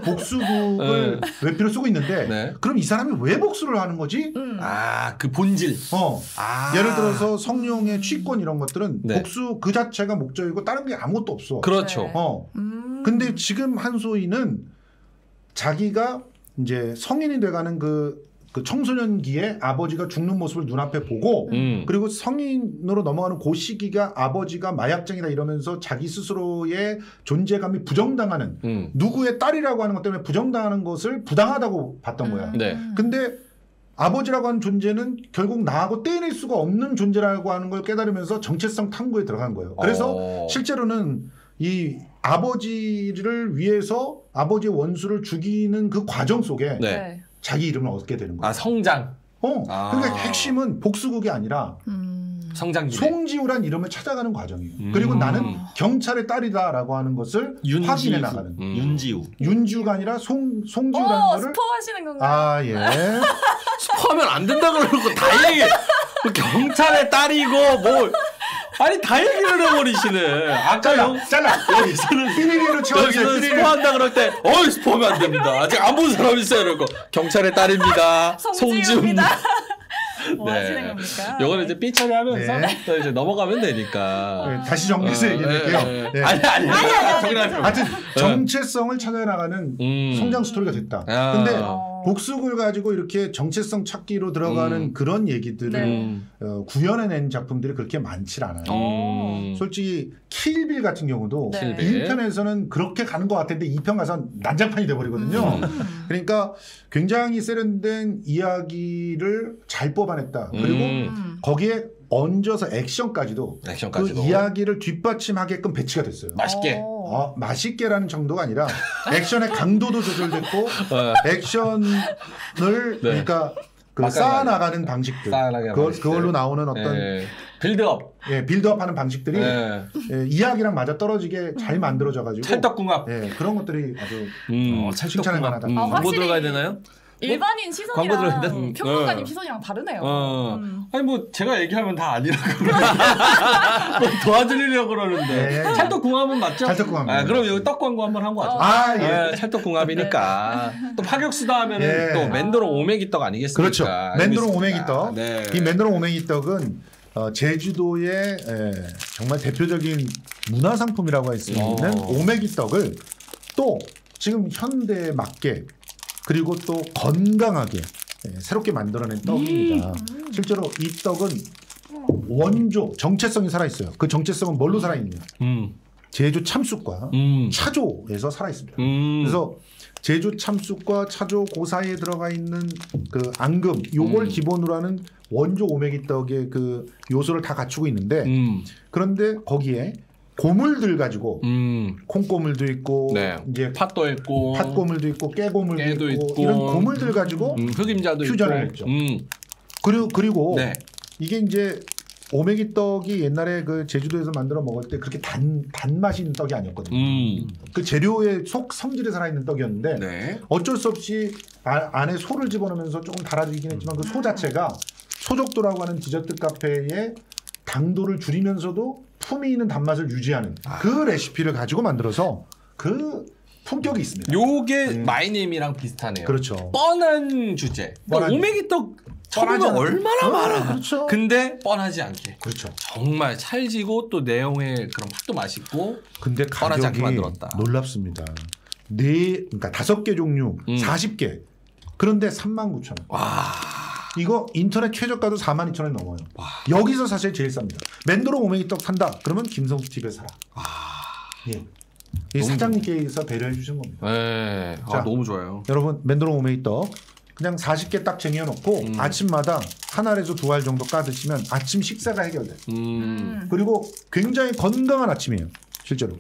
복수극을 웹페이로 쓰고 있는데 네. 그럼 이 사람이 왜 복수를 하는 거지? 음. 아, 그 본질. 어. 아. 예를 들어서 성룡의 취권 이런 것들은 네. 복수 그 자체가 목적이고 다른 게 아무것도 없어. 그렇죠. 네. 어. 음. 근데 지금 한소희는 자기가 이제 성인이 돼가는 그, 그 청소년기에 아버지가 죽는 모습을 눈앞에 보고 음. 그리고 성인으로 넘어가는 그 시기가 아버지가 마약쟁이다 이러면서 자기 스스로의 존재감이 부정당하는 음. 누구의 딸이라고 하는 것 때문에 부정당하는 것을 부당하다고 봤던 거야. 음. 네. 근데 아버지라고 하는 존재는 결국 나하고 떼낼 수가 없는 존재라고 하는 걸 깨달으면서 정체성 탐구에 들어간 거예요. 그래서 어. 실제로는 이 아버지를 위해서 아버지의 원수를 죽이는 그 과정 속에 네. 네. 자기 이름을 얻게 되는 거예요. 아, 성장. 어, 아. 그러니까 핵심은 복수극이 아니라 음. 성장 기대. 송지우란 이름을 찾아가는 과정이에요. 음. 그리고 나는 경찰의 딸이다라고 하는 것을 윤지우. 확인해 나가는. 음. 윤지우. 윤지우가 아니라 송, 송지우라는 어, 거를 스포 하시는 건가요? 아, 예. 스포하면 안 된다 그러고 다 얘기. 뭐 경찰의 딸이고 뭐 아니 다 얘기를 해버리시네. 아까 잘라, 형 잘라. 여기서는 삐리리로 채워주세요. 여기서는 삐리리. 스포한다 그럴 때 어이 스포하면 안 됩니다. 아직 안 본 사람 있어요. 이러고 경찰의 딸입니다. 송지우입니다. 뭐 네. 하시는 겁니까? 요거는 이제 삐 처리하면서 네. 또 이제 넘어가면 되니까. 네, 다시 정리해서 어, 얘기할게요. 네, 네. 네. 아니 아니 아니. 정리하세요. 하여튼 정체성을 찾아나가는 음. 성장 스토리가 됐다. 아. 근데 어. 복수를 가지고 이렇게 정체성 찾기로 들어가는 음. 그런 얘기들을 네. 음. 어, 구현해낸 작품들이 그렇게 많지 않아요. 음. 솔직히 킬빌 같은 경우도 네. 킬빌. 일 편에서는 그렇게 가는 것 같은데 이 편 가서 난장판이 돼버리거든요. 음. 그러니까 굉장히 세련된 이야기를 잘 뽑아냈다. 그리고 음. 음. 거기에 얹어서 액션까지도 그 액션까지도 이야기를 뒷받침하게끔 배치가 됐어요. 맛있게. 어. 어, 맛있게라는 정도가 아니라 액션의 강도도 조절됐고 어. 액션을 그러니까 그 막강하게. 쌓아나가는 방식들 쌓아나가는 그걸, 방식들. 그걸로 나오는 어떤 예. 빌드업. 예, 빌드업하는 방식들이 예. 예, 이야기랑 맞아 떨어지게 잘 만들어져가지고 찰떡궁합. 예, 그런 것들이 아주 음. 어, 칭찬할 만하다. 음. 아, 광고 확실히- 들어가야 되나요? 일반인 광고 시선이랑 들어있는데? 평론가님 네. 시선이랑 다르네요. 어. 음. 아니 뭐 제가 얘기하면 다 아니라고 뭐 도와드리려고 그러는데 네. 찰떡궁합은 맞죠? 찰떡궁합. 아, 그럼 여기 떡 광고 한번 하고 하죠. 아, 예. 네, 찰떡궁합이니까 또 파격수다 하면은 예. 또 맨도롱 오메기 떡 아니겠습니까? 그렇죠. 맨도롱 알고 오메기 있습니다. 떡. 네. 이 맨도롱 오메기 떡은 어, 제주도의 에, 정말 대표적인 문화 상품이라고 할 수 있는 어. 오메기 떡을 또 지금 현대에 맞게 그리고 또 건강하게 예, 새롭게 만들어낸 떡입니다. 실제로 이 떡은 원조 정체성이 살아 있어요. 그 정체성은 뭘로 살아 있냐? 음. 제주 참쑥과 음. 차조에서 살아 있습니다. 음. 그래서 제주 참쑥과 차조 그 사이에 들어가 있는 그 앙금 요걸 음. 기본으로 하는 원조 오메기 떡의 그 요소를 다 갖추고 있는데 음. 그런데 거기에 고물들 가지고 음. 콩고물도 있고 네. 이제 팥도 있고 팥고물도 있고 깨고물도 깨도 있고, 있고. 이런 고물들 가지고 음, 흑임자도 퓨전을 있고. 했죠. 음. 그리고 그리고 네. 이게 이제 오메기 떡이 옛날에 그 제주도에서 만들어 먹을 때 그렇게 단 단맛이 있는 떡이 아니었거든요. 음. 그 재료의 속 성질에 살아있는 떡이었는데 네. 어쩔 수 없이 아, 안에 소를 집어넣으면서 조금 달아지긴 했지만 그 소 자체가 소족도라고 하는 디저트 카페의 당도를 줄이면서도 품위 있는 단맛을 유지하는 그 레시피를 가지고 만들어서 그 품격이 있습니다. 요게 음. 마이네임이랑 비슷하네요. 그렇죠. 뻔한 주제. 그러니까 뻔한 오메기 떡 쳐보면 뻔하잖아. 얼마나 어, 많아. 그렇죠. 근데 뻔하지 않게. 그렇죠. 정말 찰지고 또 내용의 그런 팥도 맛있고. 근데 뻔하지 않게 가격이 만들었다. 놀랍습니다. 네, 그러니까 다섯 개 종류, 음. 사십 개. 그런데 삼만 구천 원. 와. 이거 인터넷 최저가도 사만 이천 원이 넘어요. 여기서 사실 제일 쌉니다. 맨도롱 오메기 떡 산다. 그러면 김성수 티비에 사라. 예. 이 사장님께서 배려해 주신 겁니다. 네. 아, 자. 너무 좋아요. 여러분 맨도롱 오메기 떡 그냥 사십 개 딱 쟁여놓고 음. 아침마다 한 알에서 두 알 정도 까드시면 아침 식사가 해결돼요. 음. 음. 그리고 굉장히 건강한 아침이에요. 실제로.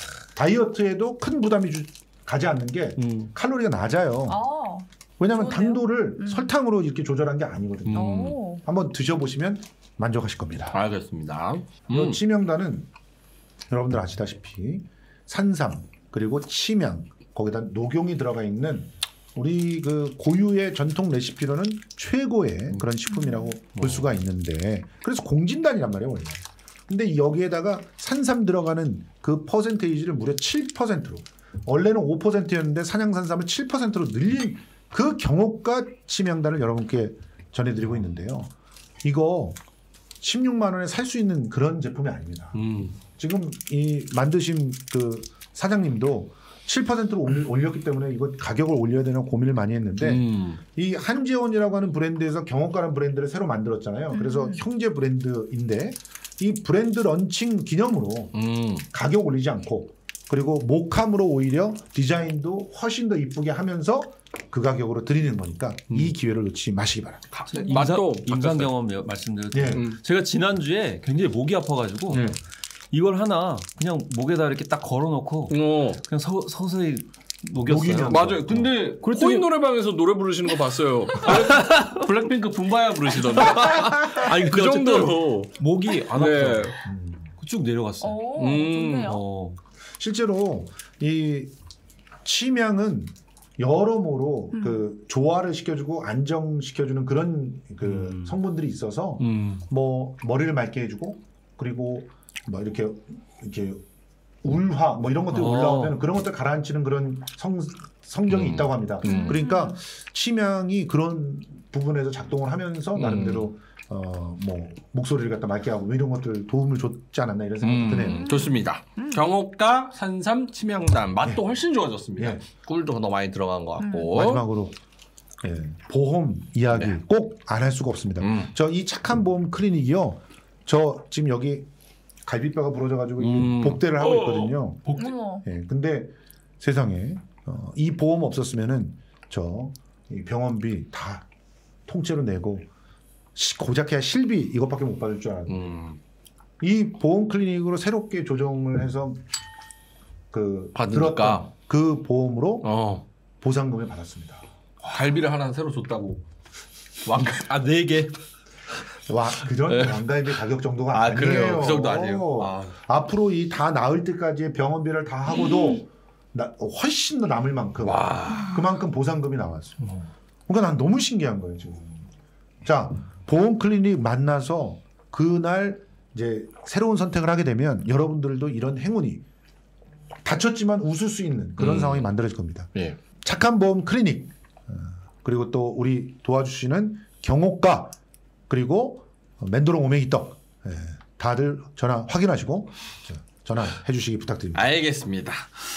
다이어트에도 큰 부담이 주, 가지 않는 게 음. 칼로리가 낮아요. 아, 왜냐하면 좋은데요? 당도를 음. 설탕으로 이렇게 조절한 게 아니거든요. 음. 오. 한번 드셔보시면 만족하실 겁니다. 알겠습니다. 이 음. 치명단은 여러분들 아시다시피 산삼 그리고 치명 거기다 녹용이 들어가 있는 우리 그 고유의 전통 레시피로는 최고의 그런 식품이라고 볼 수가 있는데 그래서 공진단이란 말이에요 원래. 근데 여기에다가 산삼 들어가는 그 퍼센테이지를 무려 칠 퍼센트로 원래는 오 퍼센트였는데 산양산삼을 칠 퍼센트로 늘린 그 경옥과 치명단을 여러분께 전해드리고 있는데요. 이거 십육만 원에 살 수 있는 그런 제품이 아닙니다. 음. 지금 이 만드신 그 사장님도 칠 퍼센트로 올렸기 때문에 이거 가격을 올려야 되나 고민을 많이 했는데 음. 이 한재원이라고 하는 브랜드에서 경옥가라는 브랜드를 새로 만들었잖아요. 그래서 음. 형제 브랜드인데 이 브랜드 런칭 기념으로 음. 가격 올리지 않고 그리고 목함으로 오히려 디자인도 훨씬 더 이쁘게 하면서 그 가격으로 드리는 거니까 음. 이 기회를 놓치지 마시기 바랍니다. 임상, 맛도 임상 바뀌었어요. 경험 말씀드려도 예. 음. 제가 지난주에 굉장히 목이 아파가지고 네. 이걸 하나 그냥 목에다 이렇게 딱 걸어놓고 어. 그냥 서, 서서히 녹였어요. 녹이면 맞아요. 근데 그랬더니- 코인 노래방에서 노래 부르시는 거 봤어요. 블랙- 블랙핑크 붐바야 부르시던데. 아니 그 어쨌든 정도로. 목이 안 네. 아파요. 쭉 내려갔어요. 오, 음. 좋네요. 어. 실제로 이 치명은 여러모로 음. 그 조화를 시켜주고 안정시켜주는 그런 그 음. 성분들이 있어서 음. 뭐 머리를 맑게 해주고 그리고 뭐 이렇게 이렇게 울화 뭐 이런 것들이 어. 올라오면 그런 것들 가라앉히는 그런 성 성경이 음. 있다고 합니다. 음. 그러니까 치명이 그런 부분에서 작동을 하면서 음. 나름대로 어 뭐 목소리를 갖다 맑게 하고 뭐 이런 것들 도움을 줬지 않았나 이런 생각이 드네요. 음, 좋습니다. 경옥과 산삼 치명단 맛도 훨씬 좋아졌습니다. 예. 꿀도 더 많이 들어간 것 같고. 마지막으로 예, 보험 이야기 네. 꼭 안 할 수가 없습니다. 음. 저 이 착한 보험 클리닉이요. 저 지금 여기 갈비뼈가 부러져가지고 이 음. 복대를 하고 있거든요. 어머. 예, 근데 세상에 어, 이 보험 없었으면은 저 이 병원비 다 통째로 내고 시- 고작해야 실비 이것밖에 못 받을 줄 알았는데 음. 이 보험 클리닉으로 새롭게 조정을 해서 그 받으니까. 들었던 그 보험으로 어. 보상금을 받았습니다. 갈비를 하나 새로 줬다고. 왕. 아, 네 개. 와 그런 네. 왕갈비 가격 정도가 아 아니에요. 그래요. 그 정도 아니에요. 아. 앞으로 이 다 나을 때까지의 병원비를 다 하고도 나, 훨씬 더 남을 만큼 와. 그만큼 보상금이 나왔어요. 그러니까 난 너무 신기한 거예요 지금. 자, 보험 클리닉 만나서 그날 이제 새로운 선택을 하게 되면 여러분들도 이런 행운이 다쳤지만 웃을 수 있는 그런 음. 상황이 만들어질 겁니다. 예. 착한 보험 클리닉 그리고 또 우리 도와주시는 경옥가 그리고 맨도롱 오메기 떡 다들 전화 확인하시고 전화해 주시기 부탁드립니다. 알겠습니다.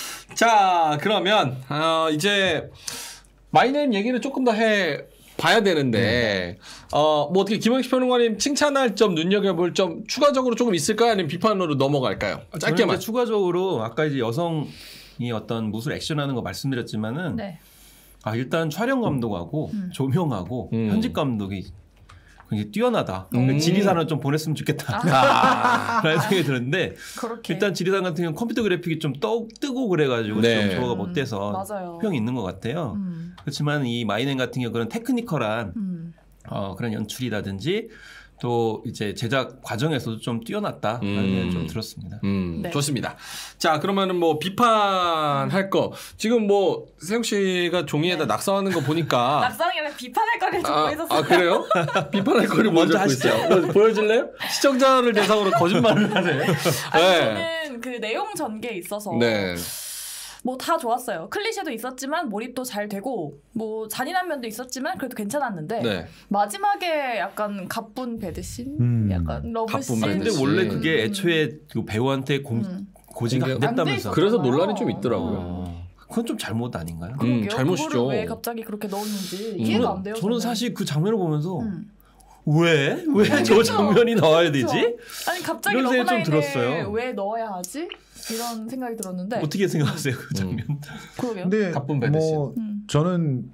자, 그러면 어, 이제 마이네임 얘기를 조금 더 해 봐야 되는데 어, 뭐 어떻게 김영식 평론가님 칭찬할 점, 눈여겨볼 점 추가적으로 조금 있을까요? 아니면 비판으로 넘어갈까요? 짧게만. 이제 추가적으로 아까 이제 여성이 어떤 무술 액션하는 거 말씀드렸지만은 네. 아 일단 촬영 감독하고 음. 조명하고 음. 편집 감독이 굉장히 뛰어나다. 음. 지리산을 좀 보냈으면 좋겠다. 아. 라는 생각이 들었는데 그렇게. 일단 지리산 같은 경우는 컴퓨터 그래픽이 좀 떠, 뜨고 그래가지고 네. 좀 저거가 음, 못돼서 맞아요. 평이 있는 것 같아요. 음. 그렇지만 이 마이넨 같은 경우 그런 테크니컬한 음. 어, 그런 연출이라든지 또 이제 제작 과정에서도 좀 뛰어났다라는 음. 생각이 좀 들었습니다. 음, 네. 좋습니다. 자, 그러면은 뭐 비판할 거 지금 뭐 세영 씨가 종이에다 네. 낙서하는 거 보니까 낙상이랑 비판할 거를 아, 적고 있었어요. 아 그래요? 비판할 거를 먼저 하시죠. 하시죠. 뭐 보여줄래요? 시청자를 대상으로 거짓말을 하네. 아니, 네. 저는 그 내용 전개에 있어서 네. 뭐 다 좋았어요. 클리셰도 있었지만 몰입도 잘 되고 뭐 잔인한 면도 있었지만 그래도 괜찮았는데 네. 마지막에 약간 가쁜 배드씬, 음. 약간 러브씬. 가쁜 근데 배드씬. 원래 그게 애초에 그 배우한테 공, 음. 고지가 안 근데 됐다면서. 안 돼 그래서 있었잖아요. 논란이 좀 있더라고요. 어, 그건 좀 잘못 아닌가요? 음, 그러게요. 잘못이죠. 그거를 왜 갑자기 그렇게 넣었는지 이해가 안 돼요. 저는, 저는 사실 그 장면을 보면서 음. 왜? 왜 저 그렇죠. 장면이 나와야 되지? 그렇죠. 아니 갑자기 이런 생각이 좀 러브라인을 들었어요. 왜 넣어야 하지? 이런 생각이 들었는데 어떻게 생각하세요 그 장면? 그러게요. 근데 가쁜 배드신. 뭐 음. 저는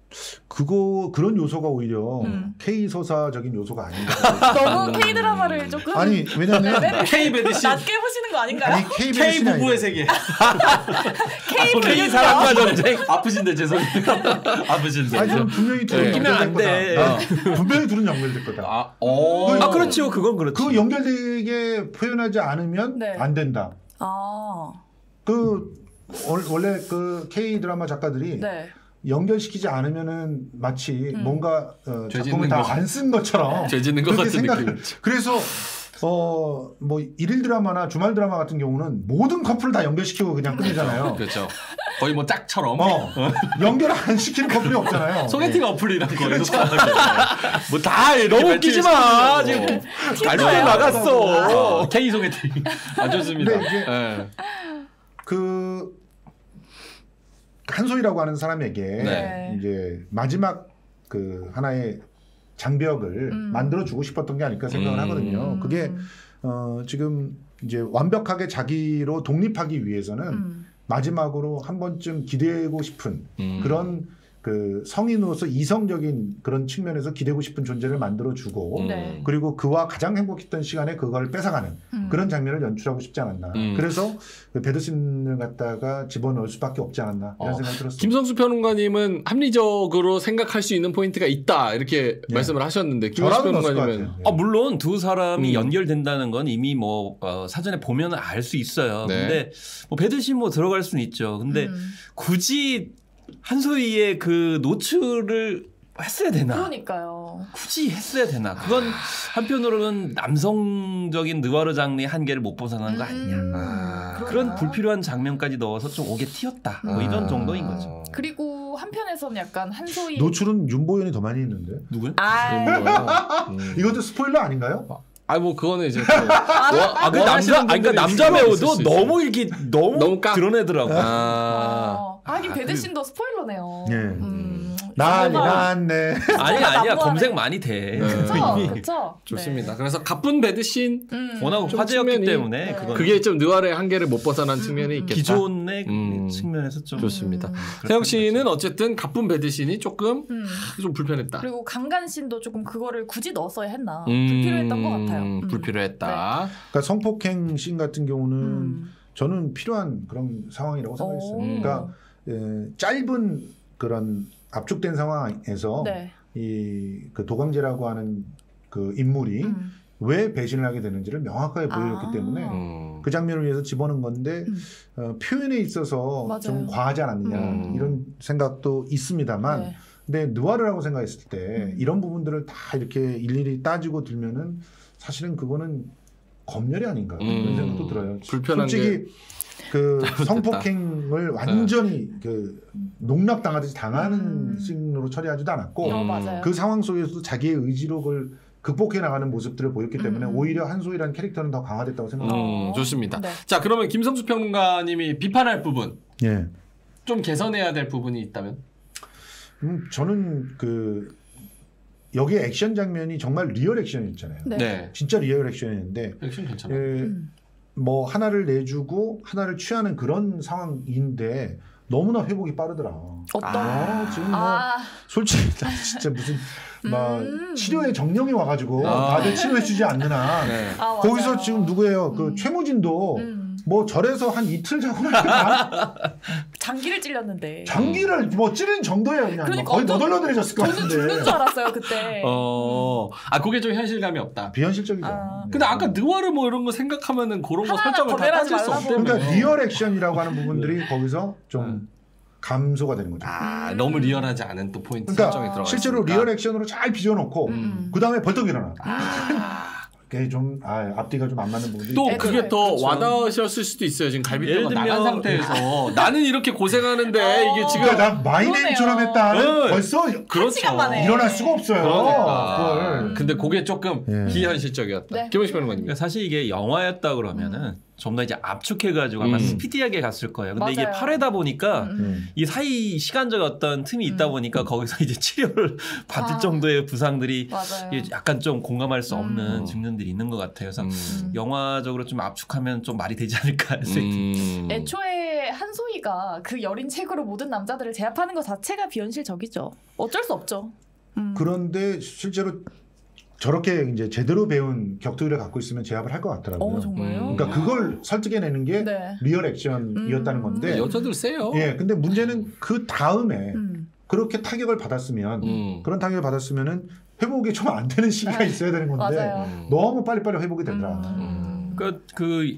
그거 그런 요소가 오히려 음. K 소사적인 요소가 아닌가. 너무 K 드라마를 조금 아니 왜냐면 레벨을 K 배드신. 낮게 보시는 거 아닌가요? 아니 K K 배신이 부부의 아니라 세계. K K 배드신. 사랑과 전쟁. 아프신데 죄송해요. 아프신데. 아니 저는 분명히 둘은 네. 웃기면 연결될 안 돼. 거다. 어. 분명히 둘은 연결될 거다. 아, 오. 그- 아 그렇죠, 그건 그렇죠. 그 연결되게 표현하지 않으면 네. 안 된다. 아, 그 월- 원래 그 K 드라마 작가들이 네. 연결시키지 않으면은 마치 음. 뭔가 어, 죄 작품을 짓는 다 거. 안 쓴 것처럼 죄 짓는 것 그렇게 같은 생각을- 느낌이죠. 그래서 어 뭐 일일 드라마나 주말 드라마 같은 경우는 모든 커플을 다 연결시키고 그냥 끝내잖아요. 그렇죠. 거의 뭐 짝처럼. 어 연결 안 시키는 커플이 없잖아요. 소개팅 어플이란 거예요. 뭐다 너무 웃기지 마. 지금 갈비에 나갔어. 어, K 소개팅. 아 좋습니다. 근데 이제- 예. 그 한소희라고 하는 사람에게 네. 이제 마지막 그 하나의 장벽을 음. 만들어 주고 싶었던 게 아닐까 생각을 음. 하거든요. 그게 어 지금 이제 완벽하게 자기로 독립하기 위해서는 음. 마지막으로 한 번쯤 기대고 싶은 음. 그런 그 성인으로서 이성적인 그런 측면에서 기대고 싶은 존재를 만들어 주고 음. 네. 그리고 그와 가장 행복했던 시간에 그걸 뺏어가는 음. 그런 장면을 연출하고 싶지 않았나. 음. 그래서 그 배드신을 갖다가 집어넣을 수밖에 없지 않았나 이런 어. 생각이 들었습니다. 김성수 평론가님은 합리적으로 생각할 수 있는 포인트가 있다 이렇게 네. 말씀을 하셨는데 김성수 저라도 넣었을 것 평론가님은 같아요. 아 물론 두 사람이 음. 연결된다는 건 이미 뭐 어, 사전에 보면 알 수 있어요. 네. 근데 뭐 배드신 뭐 들어갈 수는 있죠. 근데 음. 굳이 한소희의 그 노출을 했어야 되나? 그러니까요. 굳이 했어야 되나? 그건 한편으로는 남성적인 느와르 장르의 한계를 못 벗어나는 거 아니냐? 음. 아, 그러나. 그런 불필요한 장면까지 넣어서 좀 오게 튀었다. 뭐 음. 이런 아. 정도인 거죠. 그리고 한편에서는 약간 한소희 노출은 윤보현이 더 많이 있는데 누구요? 아, 음. 이것도 스포일러 아닌가요? 아뭐 그거는 이제 또 아, 그 남자, 아니, 그러니까 남자 있을 배우도 수 있어요. 너무 이렇게 너무, 너무 까- 드러내더라고. 아, 어, 하긴 아, 배드신도 스포일러네요. 예. 음. 난이 뭔가- 났네. 아니 아니야 나무하네. 검색 많이 돼. 네. 그쵸? 이미 그쵸? 좋습니다. 네. 그래서 가쁜 배드신 음. 워낙 좀 화제였기 측면이- 때문에 네. 그건 그게 좀 느와르의 한계를 못 벗어난 음, 측면이 음, 있겠다. 기존의 음. 측면에서 좀 좋습니다. 음. 세영 씨는 어쨌든 가쁜 배드신이 조금 음. 좀 불편했다. 그리고 강간신도 조금 그거를 굳이 넣었어야 했나 음, 불필요했던 것 같아요. 음. 불필요했다. 그러니까 성폭행 씬 같은 경우는 음. 저는 필요한 그런 상황이라고 생각했어요. 오. 그러니까 에, 짧은 그런 압축된 상황에서 네. 이 그 도광재라고 하는 그 인물이 음. 왜 배신을 하게 되는지를 명확하게 보여줬기 아. 때문에 음. 그 장면을 위해서 집어넣은 건데 음. 어, 표현에 있어서 맞아요. 좀 과하지 않았느냐 음. 이런 생각도 있습니다만 네. 근데 느와르라고 생각했을 때 음. 이런 부분들을 다 이렇게 일일이 따지고 들면은 사실은 그거는 검열이 아닌가 음. 그런 생각도 들어요. 불편한 솔직히 그 잘못됐다. 성폭행을 완전히 그 농락당하듯이 당하는 음. 씬으로 처리하지도 않았고 어, 맞아요. 그 상황 속에서도 자기의 의지로 그걸 극복해 나가는 모습들을 보였기 때문에 음. 오히려 한소희라는 캐릭터는 더 강화됐다고 생각합니다. 음, 어. 좋습니다. 네. 자, 그러면 김성수 평론가님이 비판할 부분, 예. 좀 개선해야 될 부분이 있다면? 음, 저는 그 여기에 액션 장면이 정말 리얼 액션이었잖아요. 네. 네. 진짜 리얼 액션이었는데 액션 괜찮아요. 예, 음. 뭐 하나를 내주고 하나를 취하는 그런 상황인데 너무나 회복이 빠르더라. 어떤? 아, 지금 뭐 아, 솔직히 나 진짜 무슨 막 음. 치료에 정령이 와가지고 아. 다들 치료해주지 않는 한 네. 아, 맞아요. 거기서 지금 누구예요? 그 음. 최무진도 음. 뭐 절에서 한 이틀 자고 나니까 장기를 찔렸는데. 장기를 뭐 찌른 정도예요 그냥. 그러니까 거의 어떤- 너덜너덜해졌을 것 저는 죽는 같은데. 줄 알았어요 그때. 어, 아, 그게 좀 현실감이 없다. 비현실적이죠. 아. 근데 아까 느와르 뭐 이런 거 생각하면은 그런 거 하나하나 설정을 다 거절하지 따질 수 말라고. 없다며. 그러니까 리얼 액션이라고 하는 부분들이 거기서 좀 음. 감소가 되는 거죠. 아, 음. 너무 리얼하지 않은 또 포인트 설정이 그러니까 들어가 실제로 있으니까. 리얼 액션으로 잘 빚어놓고 음. 그 다음에 벌떡 일어나. 아, 그게 좀 아, 앞뒤가 좀 안 맞는 부분들이 또 네, 그게 네, 더 그렇죠. 와닿으셨을 수도 있어요. 지금 갈비뼈가 예를 들면- 나간 상태에서 나는 이렇게 고생하는데 어. 이게 지금 그러니까 나 마이네임처럼 그러네요. 했다. 네. 벌써 그렇죠. 시간 만에. 일어날 수가 없어요. 그러니까. 그걸. 근데 그게 조금 예. 비현실적이었다. 네. 김원식 평론가님. 그러니까 사실 이게 영화였다 그러면은 좀 더 이제 압축해가지고 아마 음. 스피디하게 갔을 거예요. 근데 이게 맞아요. 팔 회다 보니까 음. 음. 이 사이 시간적 어떤 틈이 있다 음. 보니까 거기서 이제 치료를 받을 아. 정도의 부상들이 맞아요. 이게 약간 좀 공감할 수 없는 음. 측면들이 있는 것 같아요. 그래서 음. 영화적으로 좀 압축하면 좀 말이 되지 않을까 해서 음. 애초에 한소희가 그 여린 체구로 모든 남자들을 제압하는 것 자체가 비현실적이죠. 어쩔 수 없죠. 음. 그런데 실제로 저렇게 이제 제대로 배운 격투기를 갖고 있으면 제압을 할 것 같더라고요. 어 정말요? 음. 그러니까 그걸 설득해내는 게 네. 리얼 액션이었다는 음. 건데, 여자들 세요. 예, 근데 문제는 그 다음에 음. 그렇게 타격을 받았으면 음. 그런 타격을 받았으면은 회복이 좀 안 되는 시기가 아, 있어야 되는 건데 맞아요. 음. 너무 빨리빨리 회복이 되더라. 음. 그러니까 그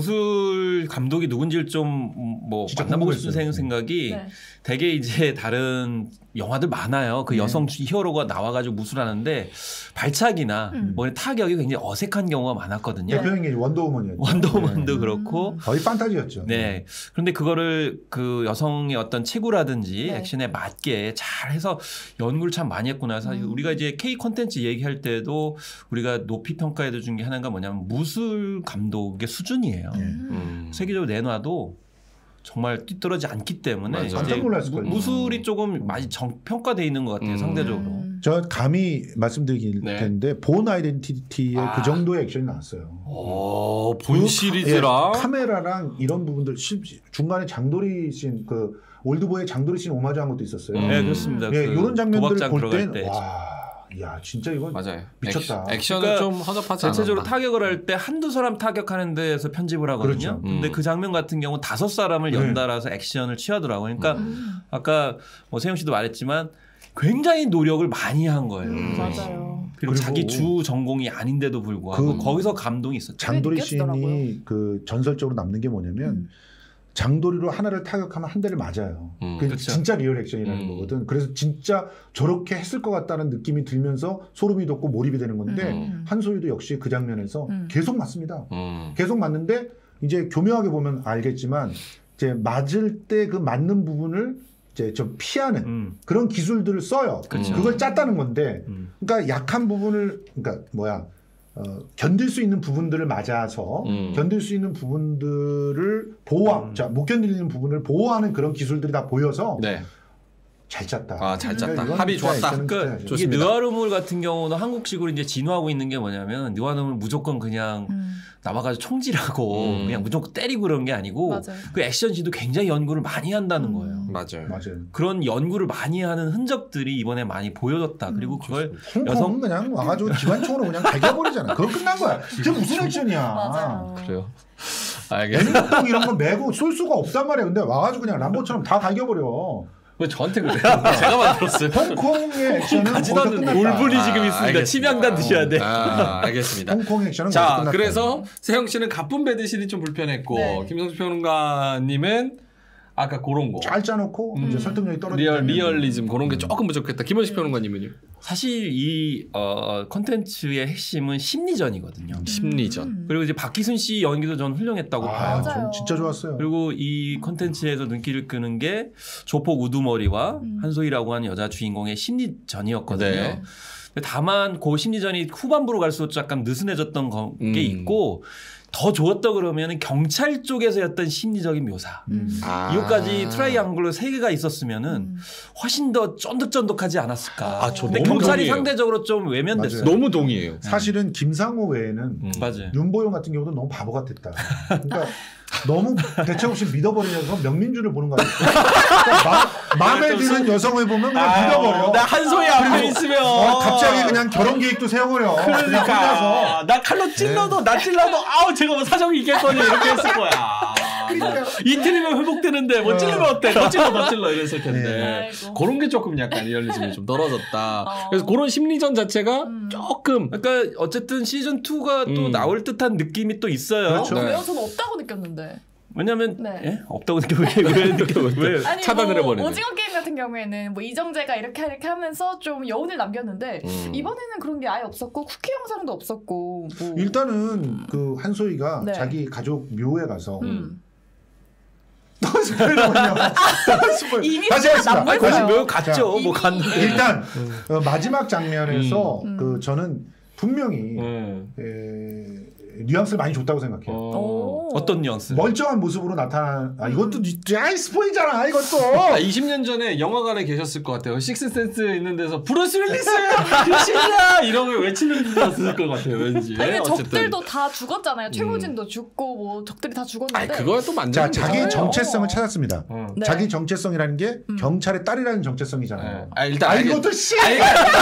모술 감독이 누군지를 좀 뭐 진짜 만나보고 싶은 궁금했어요. 생각이 네. 되게 이제 다른 영화들 많아요. 그 네. 여성 히어로가 나와가지고 무술하는데 발차기나 음. 뭐 타격이 굉장히 어색한 경우가 많았거든요. 대표적인 게 원더우먼이었죠. 원더우먼도 네. 그렇고. 음. 거의 판타지였죠. 네. 그런데 그거를 그 여성의 어떤 체구라든지 네. 액션에 맞게 잘 해서 연구를 참 많이 했구나. 사실 음. 우리가 이제 K 콘텐츠 얘기할 때도 우리가 높이 평가해 준 게 하나가 뭐냐면 무술 감독의 수준이에요. 네. 음. 세계적으로 내놔도 정말 뒤떨어지지 않기 때문에 맞아요. 이제 깜짝 놀랐을걸요. 무- 무술이 조금 많이 정평가돼 있는 것 같아요. 음. 상대적으로. 음. 저 감히 말씀드릴 네. 텐데 본 아이덴티티에 아. 그 정도의 액션이 나왔어요. 어, 본 그 시리즈라. 카, 예, 카메라랑 이런 부분들 실- 중간에 장도리 씬 그 올드보이 장도리 씬 오마주한 것도 있었어요. 음. 네, 그렇습니다. 예, 그 이런 장면들을 도박장 볼 들어갈 땐 때. 와, 야 진짜 이건 맞아요. 미쳤다. 액션, 을 그러니까 좀 허접하지 전체적으로 않았나. 타격을 할 때 한두 사람 타격하는 데에서 편집을 하거든요. 그렇죠. 근데 음. 그 장면 같은 경우 다섯 사람을 네. 연달아서 액션을 취하더라고요. 그러니까 음. 아까 뭐 세영 씨도 말했지만 굉장히 노력을 많이 한 거예요. 음. 맞아요. 그리고, 그리고 자기 주 전공이 아닌데도 불구하고 그- 거기서 감동이 있었죠. 장도리 느껴지더라고요. 씬이 그 전설적으로 남는 게 뭐냐면 음. 장도리로 하나를 타격하면 한 대를 맞아요. 음, 그게 그렇죠. 진짜 리얼 액션이라는 음. 거거든. 그래서 진짜 저렇게 했을 것 같다는 느낌이 들면서 소름이 돋고 몰입이 되는 건데 음. 한소희도 역시 그 장면에서 음. 계속 맞습니다. 음. 계속 맞는데 이제 교묘하게 보면 알겠지만 이제 맞을 때 그 맞는 부분을 이제 좀 피하는 음. 그런 기술들을 써요. 그렇죠. 그걸 짰다는 건데, 음. 그러니까 약한 부분을, 그러니까 뭐야, 어, 견딜 수 있는 부분들을 맞아서 음. 견딜 수 있는 부분들을 보호, 음. 자, 못 견디는 부분을 보호하는 그런 기술들이 다 보여서 네. 잘 짰다. 아, 잘 짰다. 그러니까 이건 합이 진짜 좋았다. 액션은 그러니까 진짜 이게 좋습니다. 느와르물 같은 경우는 한국식으로 이제 진화하고 있는 게 뭐냐면 느와르물 무조건 그냥 음. 나와가지고 총질하고 음. 그냥 무조건 때리고 그런 게 아니고 맞아요. 그 액션씬도 굉장히 연구를 많이 한다는 음. 거예요. 맞아요. 맞아요. 그런 연구를 많이 하는 흔적들이 이번에 많이 보여졌다. 음. 그리고 그걸 홍콩은 여성- 그냥 와가지고 기관총으로 그냥 갈겨버리잖아. 그거 끝난 거야. 그게 무슨 액션이야. 맞아요. 그래요. 알겠습니다. 애니메이션 이런 거 메고 쏠 수가 없단 말이야. 근데 와가지고 그냥 람보처럼 다 갈겨버려. 왜 저한테 그래요? 제가 만들었어요. 홍콩의 액션은 거기서 가지나는 끝났다. 올블이 지금 있습니다. 알겠습니다. 치명단 드셔야 돼. 아, 알겠습니다. 홍콩 액션은 거기서 자, 끝났다. 그래서 세영 씨는 가쁜 배드신이 좀 불편했고 네. 김성수 평론가님은 아까 그런 거. 잘 짜놓고 음. 이제 설득력이 떨어지는 리얼 리얼리즘 그런 게 조금 부족했다. 김원식 평론가님은요? 사실 이 어, 컨텐츠의 핵심은 심리전이거든요. 심리전. 음. 그리고 이제 박기순 씨 연기도 전 훌륭했다고 아, 봐요. 맞아요. 전 진짜 좋았어요. 그리고 이 컨텐츠에서 눈길을 끄는 게 조폭 우두머리와 음. 한소희라고 하는 여자 주인공의 심리전이었거든요. 네. 다만 그 심리전이 후반부로 갈수록 약간 느슨해졌던 거- 게 음. 있고 더 좋았다 그러면 경찰 쪽에서였던 심리적인 묘사. 음. 아. 이것까지 트라이앵글로 세 개가 있었으면은 음. 훨씬 더 쫀득쫀득하지 않았을까. 아, 저 근데 너무 경찰이 동의해요. 상대적으로 좀 외면됐어요. 맞아요. 너무 동의해요. 사실은 김상호 외에는 음. 맞아요. 윤보영 같은 경우도 너무 바보 같았다. 그러니까 너무 대책 없이 믿어버리면서 명민준을 보는 거 같아요. 그러니까 마, 마음에 드는 여성을 보면 그냥 믿어버려. 나 한소희 앞에 있으면 어, 갑자기 그냥 결혼 계획도 세워버려. 그냥 혼자서. 그러니까 나 칼로 찔러도 나 찔러도 아우 제가 뭐 사정이 있겠거니 이렇게 했을 거야. 그러니까. 이틀이면 회복되는데 뭐 찔르면 어때? 더 찔러 더 찔러 이랬을 텐데 네. 아이고. 그런 게 조금 약간 리얼리즘이 좀 떨어졌다. 어. 그래서 그런 심리전 자체가 음. 조금 그러니까 어쨌든 시즌 이가 또 음. 나올 듯한 느낌이 또 있어요. 그렇죠. 네. 왜요? 저는 없다고 느꼈는데. 왜냐면 네. 예? 없다고 느껴 왜, 왜 느껴 왜? 아니 차단을 뭐 해버리네. 오징어 게임 같은 경우에는 뭐 이정재가 이렇게 이렇게 하면서 좀 여운을 남겼는데 음. 이번에는 그런 게 아예 없었고 쿠키 영상도 없었고 뭐. 일단은 그 한소희가 네. 자기 가족 묘에 가서 음. 너 스포일러군요. 스포일- 이미 다시 하겠습니다. 남은 아니, 거예요. 다시 뭐 갔죠. 이미- 뭐 갔는데. 일단 어, 마지막 장면에서 음. 그 저는 분명히 음. 에, 뉘앙스를 많이 줬다고 생각해요. 어. 오. 어떤 뉘앙스? 멀쩡한 모습으로 나타난 아 이것도 아이 스포이잖아 이것도. 아, 이십 년 전에 영화관에 계셨을 것 같아요. 식스센스 있는 데서 브루스 윌리스 귀신이야 이런 걸 외치는 분이었을 것 같아요. 왠지. 아니 근데 어쨌든. 적들도 다 죽었잖아요. 최고진도 죽고 뭐 적들이 다 죽었는데. 아니 그걸 또 만드는 자 자기 거잖아요. 정체성을 찾았습니다. 어. 네. 자기 정체성이라는 게 음. 경찰의 딸이라는 네. 정체성이잖아요. 아 일단 아 알겠... 이것도 씨. 아니,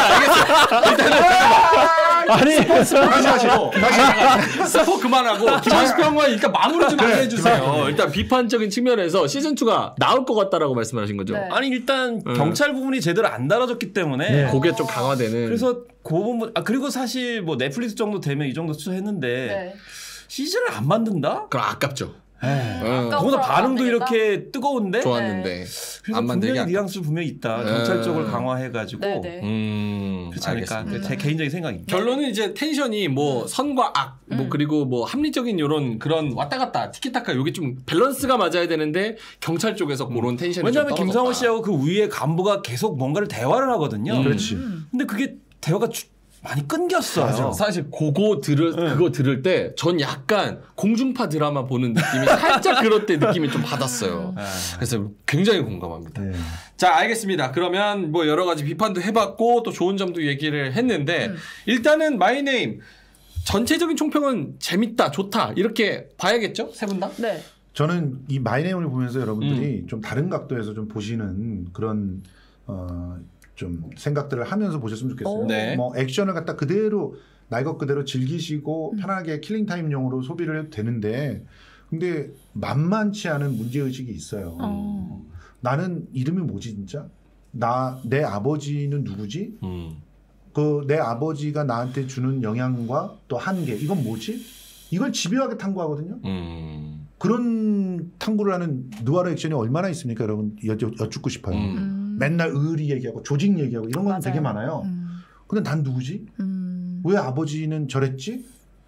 아니 다시 다시 다시. 스포 그만하고 김원식 평론가 일단 마무리 좀 그래, 해주세요. 그래. 일단 비판적인 측면에서 시즌 이가 나올 것 같다라고 말씀하신 거죠. 네. 아니 일단 음. 경찰 부분이 제대로 안 다뤄졌기 때문에 네. 그게 좀 강화되는. 그래서 그 부분 아 그리고 사실 뭐 넷플릭스 정도 되면 이 정도 수했는데 네. 시즌을 안 만든다? 그럼 아깝죠. 에이. 응. 아까워. 더구나 반응도 안 되겠다? 이렇게 뜨거운데 좋았는데 그래서 안 만들게 분명히 아깝죠. 뉘앙스 분명히 있다. 네. 경찰 쪽을 강화해가지고 네네. 음, 그렇지 않을까. 알겠습니다. 제 개인적인 생각입니다. 결론은 이제 텐션이 뭐 선과 악, 뭐 음. 그리고 뭐 합리적인 요런 그런 왔다 갔다 티키타카 요게 좀 밸런스가 맞아야 되는데 경찰 쪽에서 그런 텐션이 왜냐하면 좀 김상호 떨어졌다. 씨하고 그 위에 간부가 계속 뭔가를 대화를 하거든요. 음. 그렇지. 음. 근데 그게 대화가 주- 많이 끊겼어요. 맞아. 사실 그거 들을 네. 그거 들을 때 전 약간 공중파 드라마 보는 느낌이 살짝 그럴 때 느낌이 좀 받았어요. 아. 그래서 굉장히 공감합니다. 네. 자, 알겠습니다. 그러면 뭐 여러 가지 비판도 해봤고 또 좋은 점도 얘기를 했는데 음. 일단은 마이네임 전체적인 총평은 재밌다, 좋다 이렇게 봐야겠죠? 세 분 다? 네. 저는 이 마이네임을 보면서 음. 여러분들이 좀 다른 각도에서 좀 보시는 그런 어, 좀 생각들을 하면서 보셨으면 좋겠어요. 오. 네. 뭐 액션을 갖다 그대로 날 것 그대로 즐기시고 음. 편하게 킬링 타임용으로 소비를 해도 되는데 근데 만만치 않은 문제 의식이 있어요. 어. 나는 이름이 뭐지 진짜? 나 내 아버지는 누구지? 음. 그 내 아버지가 나한테 주는 영향과 또 한계 이건 뭐지? 이걸 집요하게 탐구하거든요. 음. 그런 탐구를 하는 누아르 액션이 얼마나 있습니까, 여러분? 여, 여쭙고 싶어요. 음. 음. 맨날 의리 얘기하고 조직 얘기하고 이런 건 맞아요. 되게 많아요. 음. 근데 난 누구지? 음. 왜 아버지는 저랬지?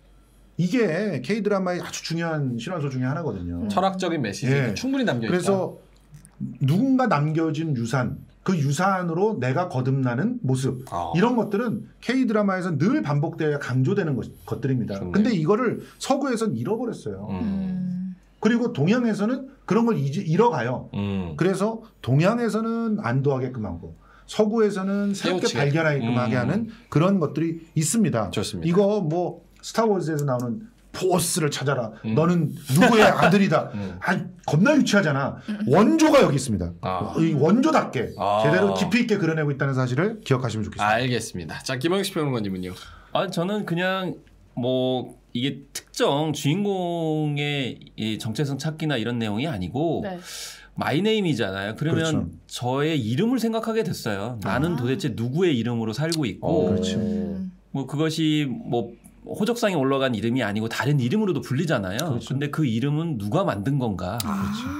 이게 K 드라마의 아주 중요한 실화소 중에 하나거든요. 음. 철학적인 메시지가 예. 충분히 담겨 있다. 그래서 누군가 남겨진 유산, 그 유산으로 내가 거듭나는 모습 아. 이런 것들은 K 드라마에서 늘 반복되어 강조되는 것, 것들입니다. 좋네. 근데 이거를 서구에선 잃어버렸어요. 음. 음. 그리고 동양에서는 그런 걸 이제 잃어가요. 음. 그래서 동양에서는 안도하게끔 하고 서구에서는 새롭게 깨우치게. 발견하게끔 음. 하게 하는 그런 것들이 있습니다. 좋습니다. 이거 뭐 스타워즈에서 나오는 포스를 찾아라. 음. 너는 누구의 아들이다. 음. 아, 겁나 유치하잖아. 원조가 여기 있습니다. 아. 이 원조답게 아. 제대로 깊이 있게 그려내고 있다는 사실을 기억하시면 좋겠습니다. 알겠습니다. 자, 김영식 평론가님은요? 아 저는 그냥 뭐 이게 특정 주인공의 이 정체성 찾기나 이런 내용이 아니고 네. 마이네임이잖아요. 그러면 그렇죠. 저의 이름을 생각하게 됐어요. 나는 아. 도대체 누구의 이름으로 살고 있고 어, 그렇지. 음. 뭐 그것이 뭐 호적상에 올라간 이름이 아니고 다른 이름으로도 불리잖아요. 그렇죠. 근데 그 이름은 누가 만든 건가? 아.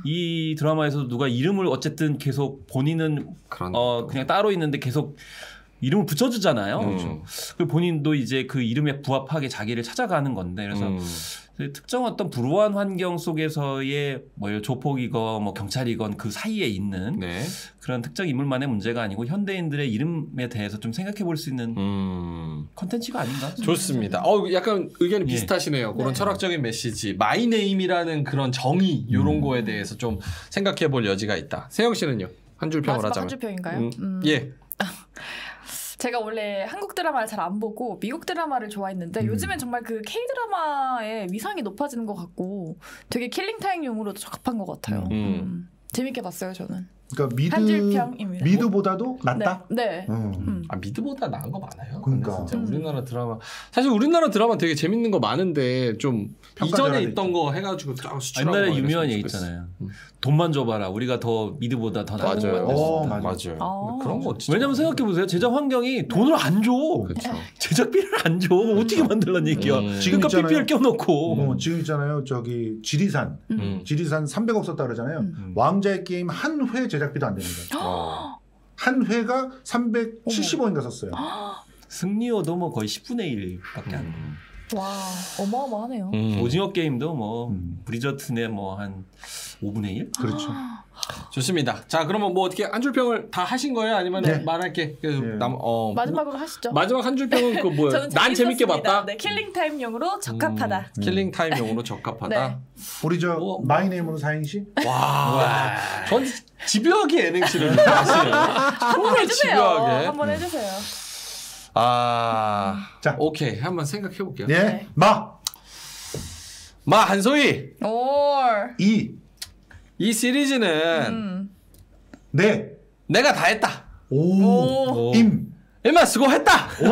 이 드라마에서 누가 이름을 어쨌든 계속 본인은 그런 어 그냥 따로 있는데 계속 이름을 붙여주잖아요. 음. 그 본인도 이제 그 이름에 부합하게 자기를 찾아가는 건데 그래서 음. 특정 어떤 불우한 환경 속에서의 뭐 조폭이건 뭐 경찰이건 그 사이에 있는 네. 그런 특정 인물만의 문제가 아니고 현대인들의 이름에 대해서 좀 생각해 볼 수 있는 음. 컨텐츠가 아닌가? 좋습니다. 어, 약간 의견이 예. 비슷하시네요. 그런 네. 철학적인 메시지, 마이 네임이라는 그런 정의 이런 거에 대해서 좀 생각해 볼 여지가 있다. 세영 씨는요? 한 줄 평을 마지막 하자면. 한 줄 평인가요? 음. 음. 예. 제가 원래 한국 드라마를 잘 안 보고 미국 드라마를 좋아했는데 음. 요즘엔 정말 그 K 드라마의 위상이 높아지는 것 같고 되게 킬링타임용으로도 적합한 것 같아요. 음. 음. 재밌게 봤어요 저는. 그러니까 미드 한 줄 평입니다. 미드보다도 낫다. 네. 네. 음. 음. 아, 미드보다 나은 거 많아요. 그러니까. 근데 진짜 음. 우리나라 드라마 사실 우리나라 드라마 되게 재밌는 거 많은데 좀 평가절하가 이전에 있던 있죠. 거 해가지고 쫙 수출하고 옛날에 막 유명한 이랬으면 얘기 좋겠어. 있잖아요. 음. 돈만 줘봐라. 우리가 더 미드보다 더 나은 맞아요. 것 어, 같습니다. 맞아요. 맞아요. 아. 근데 그런 거 진짜 왜냐면 생각해 보세요. 제작 환경이 돈을 안 줘. 그렇죠. 제작비를 안 줘. 어떻게 만들란 얘기야. 음. 지금 그러니까 있잖아요. 피피엘 껴놓고. 어, 지금 있잖아요. 저기 지리산. 음. 지리산 삼백억 썼다 그러잖아요. 음. 왕자의 게임 한 회 제작비도 안 됩니다. 어. 한 회가 삼백칠십억인가 썼어요. 승리호도 뭐 거의 십분의 일밖에 안 돼. 와 어마어마하네요. 음. 오징어 게임도 뭐 음. 브리저튼의 뭐 한 오분의 일? 그렇죠. 좋습니다. 자, 그러면 뭐 어떻게 한 줄 평을 다 하신 거예요? 아니면 네. 말할게. 그 네. 남, 어, 마지막으로 하시죠. 마지막 한 줄 평은 그 뭐예요? 저는 난 재밌게 재밌었습니다. 봤다. 네, 킬링타임용으로 적합하다. 음, 킬링 타임용으로 적합하다. 네. 우리 저 뭐, 뭐. 마이네임으로 사행시? 와, 전 집요하게 예능실을 하시네요. 정말 해주세요. 집요하게. 한번 해주세요. 아, 자. 오케이. 한번 생각해 볼게요. 네. 네. 마. 마 한소희. 올. 이. 이 시리즈는 음. 네. 내가 다 했다. 오. 오. 임. 임마 수고했다. 오.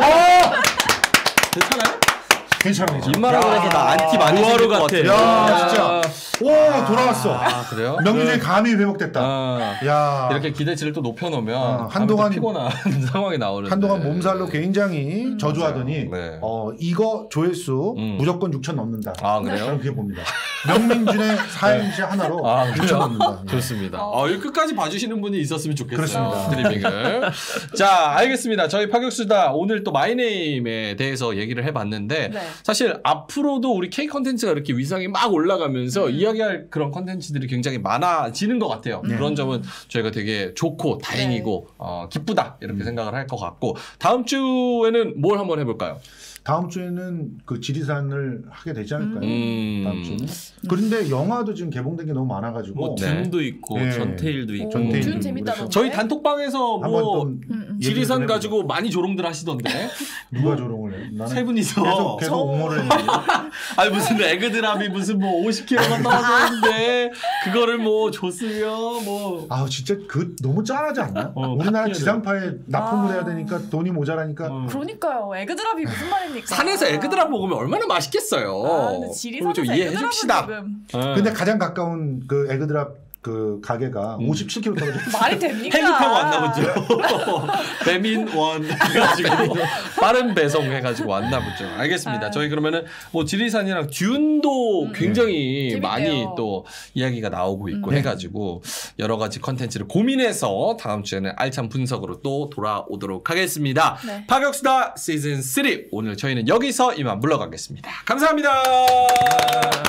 괜찮아요? 괜찮아, 괜찮아. 임마라고 해서 나 안티 많이 우아로 생길 것 같아. 같아. 야, 진짜. 오, 돌아왔어. 아, 그래요? 명륜의 감이 회복됐다. 아, 야. 이렇게 기대치를 또 높여놓으면 어, 한동안 한동안- 피곤한 상황이 나오는데 한동안 몸살로 굉장히 음. 저주하더니 네. 어 이거 조회수 음. 무조건 육천 넘는다. 아, 그래요? 그렇게 봅니다. 명민준의 사행시 하나로 아, 육천 그래요? 넘는다. 좋습니다. 어. 어, 이 끝까지 봐주시는 분이 있었으면 좋겠어요. 그렇습니다. 스트리밍을. 자, 알겠습니다. 저희 파격수다 오늘 또 마이네임에 대해서 얘기를 해봤는데 네. 사실 앞으로도 우리 K 컨텐츠가 이렇게 위상이 막 올라가면서 음. 이야기할 그런 컨텐츠들이 굉장히 많아지는 것 같아요. 네. 그런 점은 저희가 되게 좋고 다행이고 어, 기쁘다 이렇게 생각을 할 것 같고 다음 주에는 뭘 한번 해볼까요? 다음 주에는 그 지리산을 하게 되지 않을까요? 음. 다음 주는. 그런데 영화도 지금 개봉된 게 너무 많아가지고 뭐 네. 둔도 있고 네. 전태일도 있고. 전태일. 준 재밌다던데. 저희 단톡방에서 한번 뭐 또 음, 음. 얘기를 지리산 좀 해보자. 가지고 많이 조롱들 하시던데 누가 조롱을 해? 나는 세 분이서 계속 계속 저- 옹호를 해. 아니 무슨 에그드랍이 무슨 뭐 오십 킬로가 떨어졌는데 그거를 뭐 줬으면 뭐 아 진짜 그 너무 짠하지 않나? 어, 우리나라 바뀌어야 지상파에 납품을 아. 해야 되니까 돈이 모자라니까 어. 그러니까요. 에그드랍이 무슨 말입니까? 산에서 에그드랍 먹으면 얼마나 맛있겠어요. 아, 근데 그거 지리산에서 좀 이해해 에그드랍은 줍시다. 조금 어. 근데 가장 가까운 그 에그드랍 그 가게가 음. 오십칠 킬로미터 떨어져. 말이 됩니까? 헬기 타고 왔나 보죠. 배민 원 해가지고 빠른 배송 해가지고 왔나 보죠. 알겠습니다. 아. 저희 그러면은 뭐 지리산이랑 듀운도 음. 굉장히 재밌대요. 많이 또 이야기가 나오고 있고 음. 해가지고 여러 가지 컨텐츠를 고민해서 다음 주에는 알찬 분석으로 또 돌아오도록 하겠습니다. 네. 파격수다 시즌 쓰리 오늘 저희는 여기서 이만 물러가겠습니다. 감사합니다.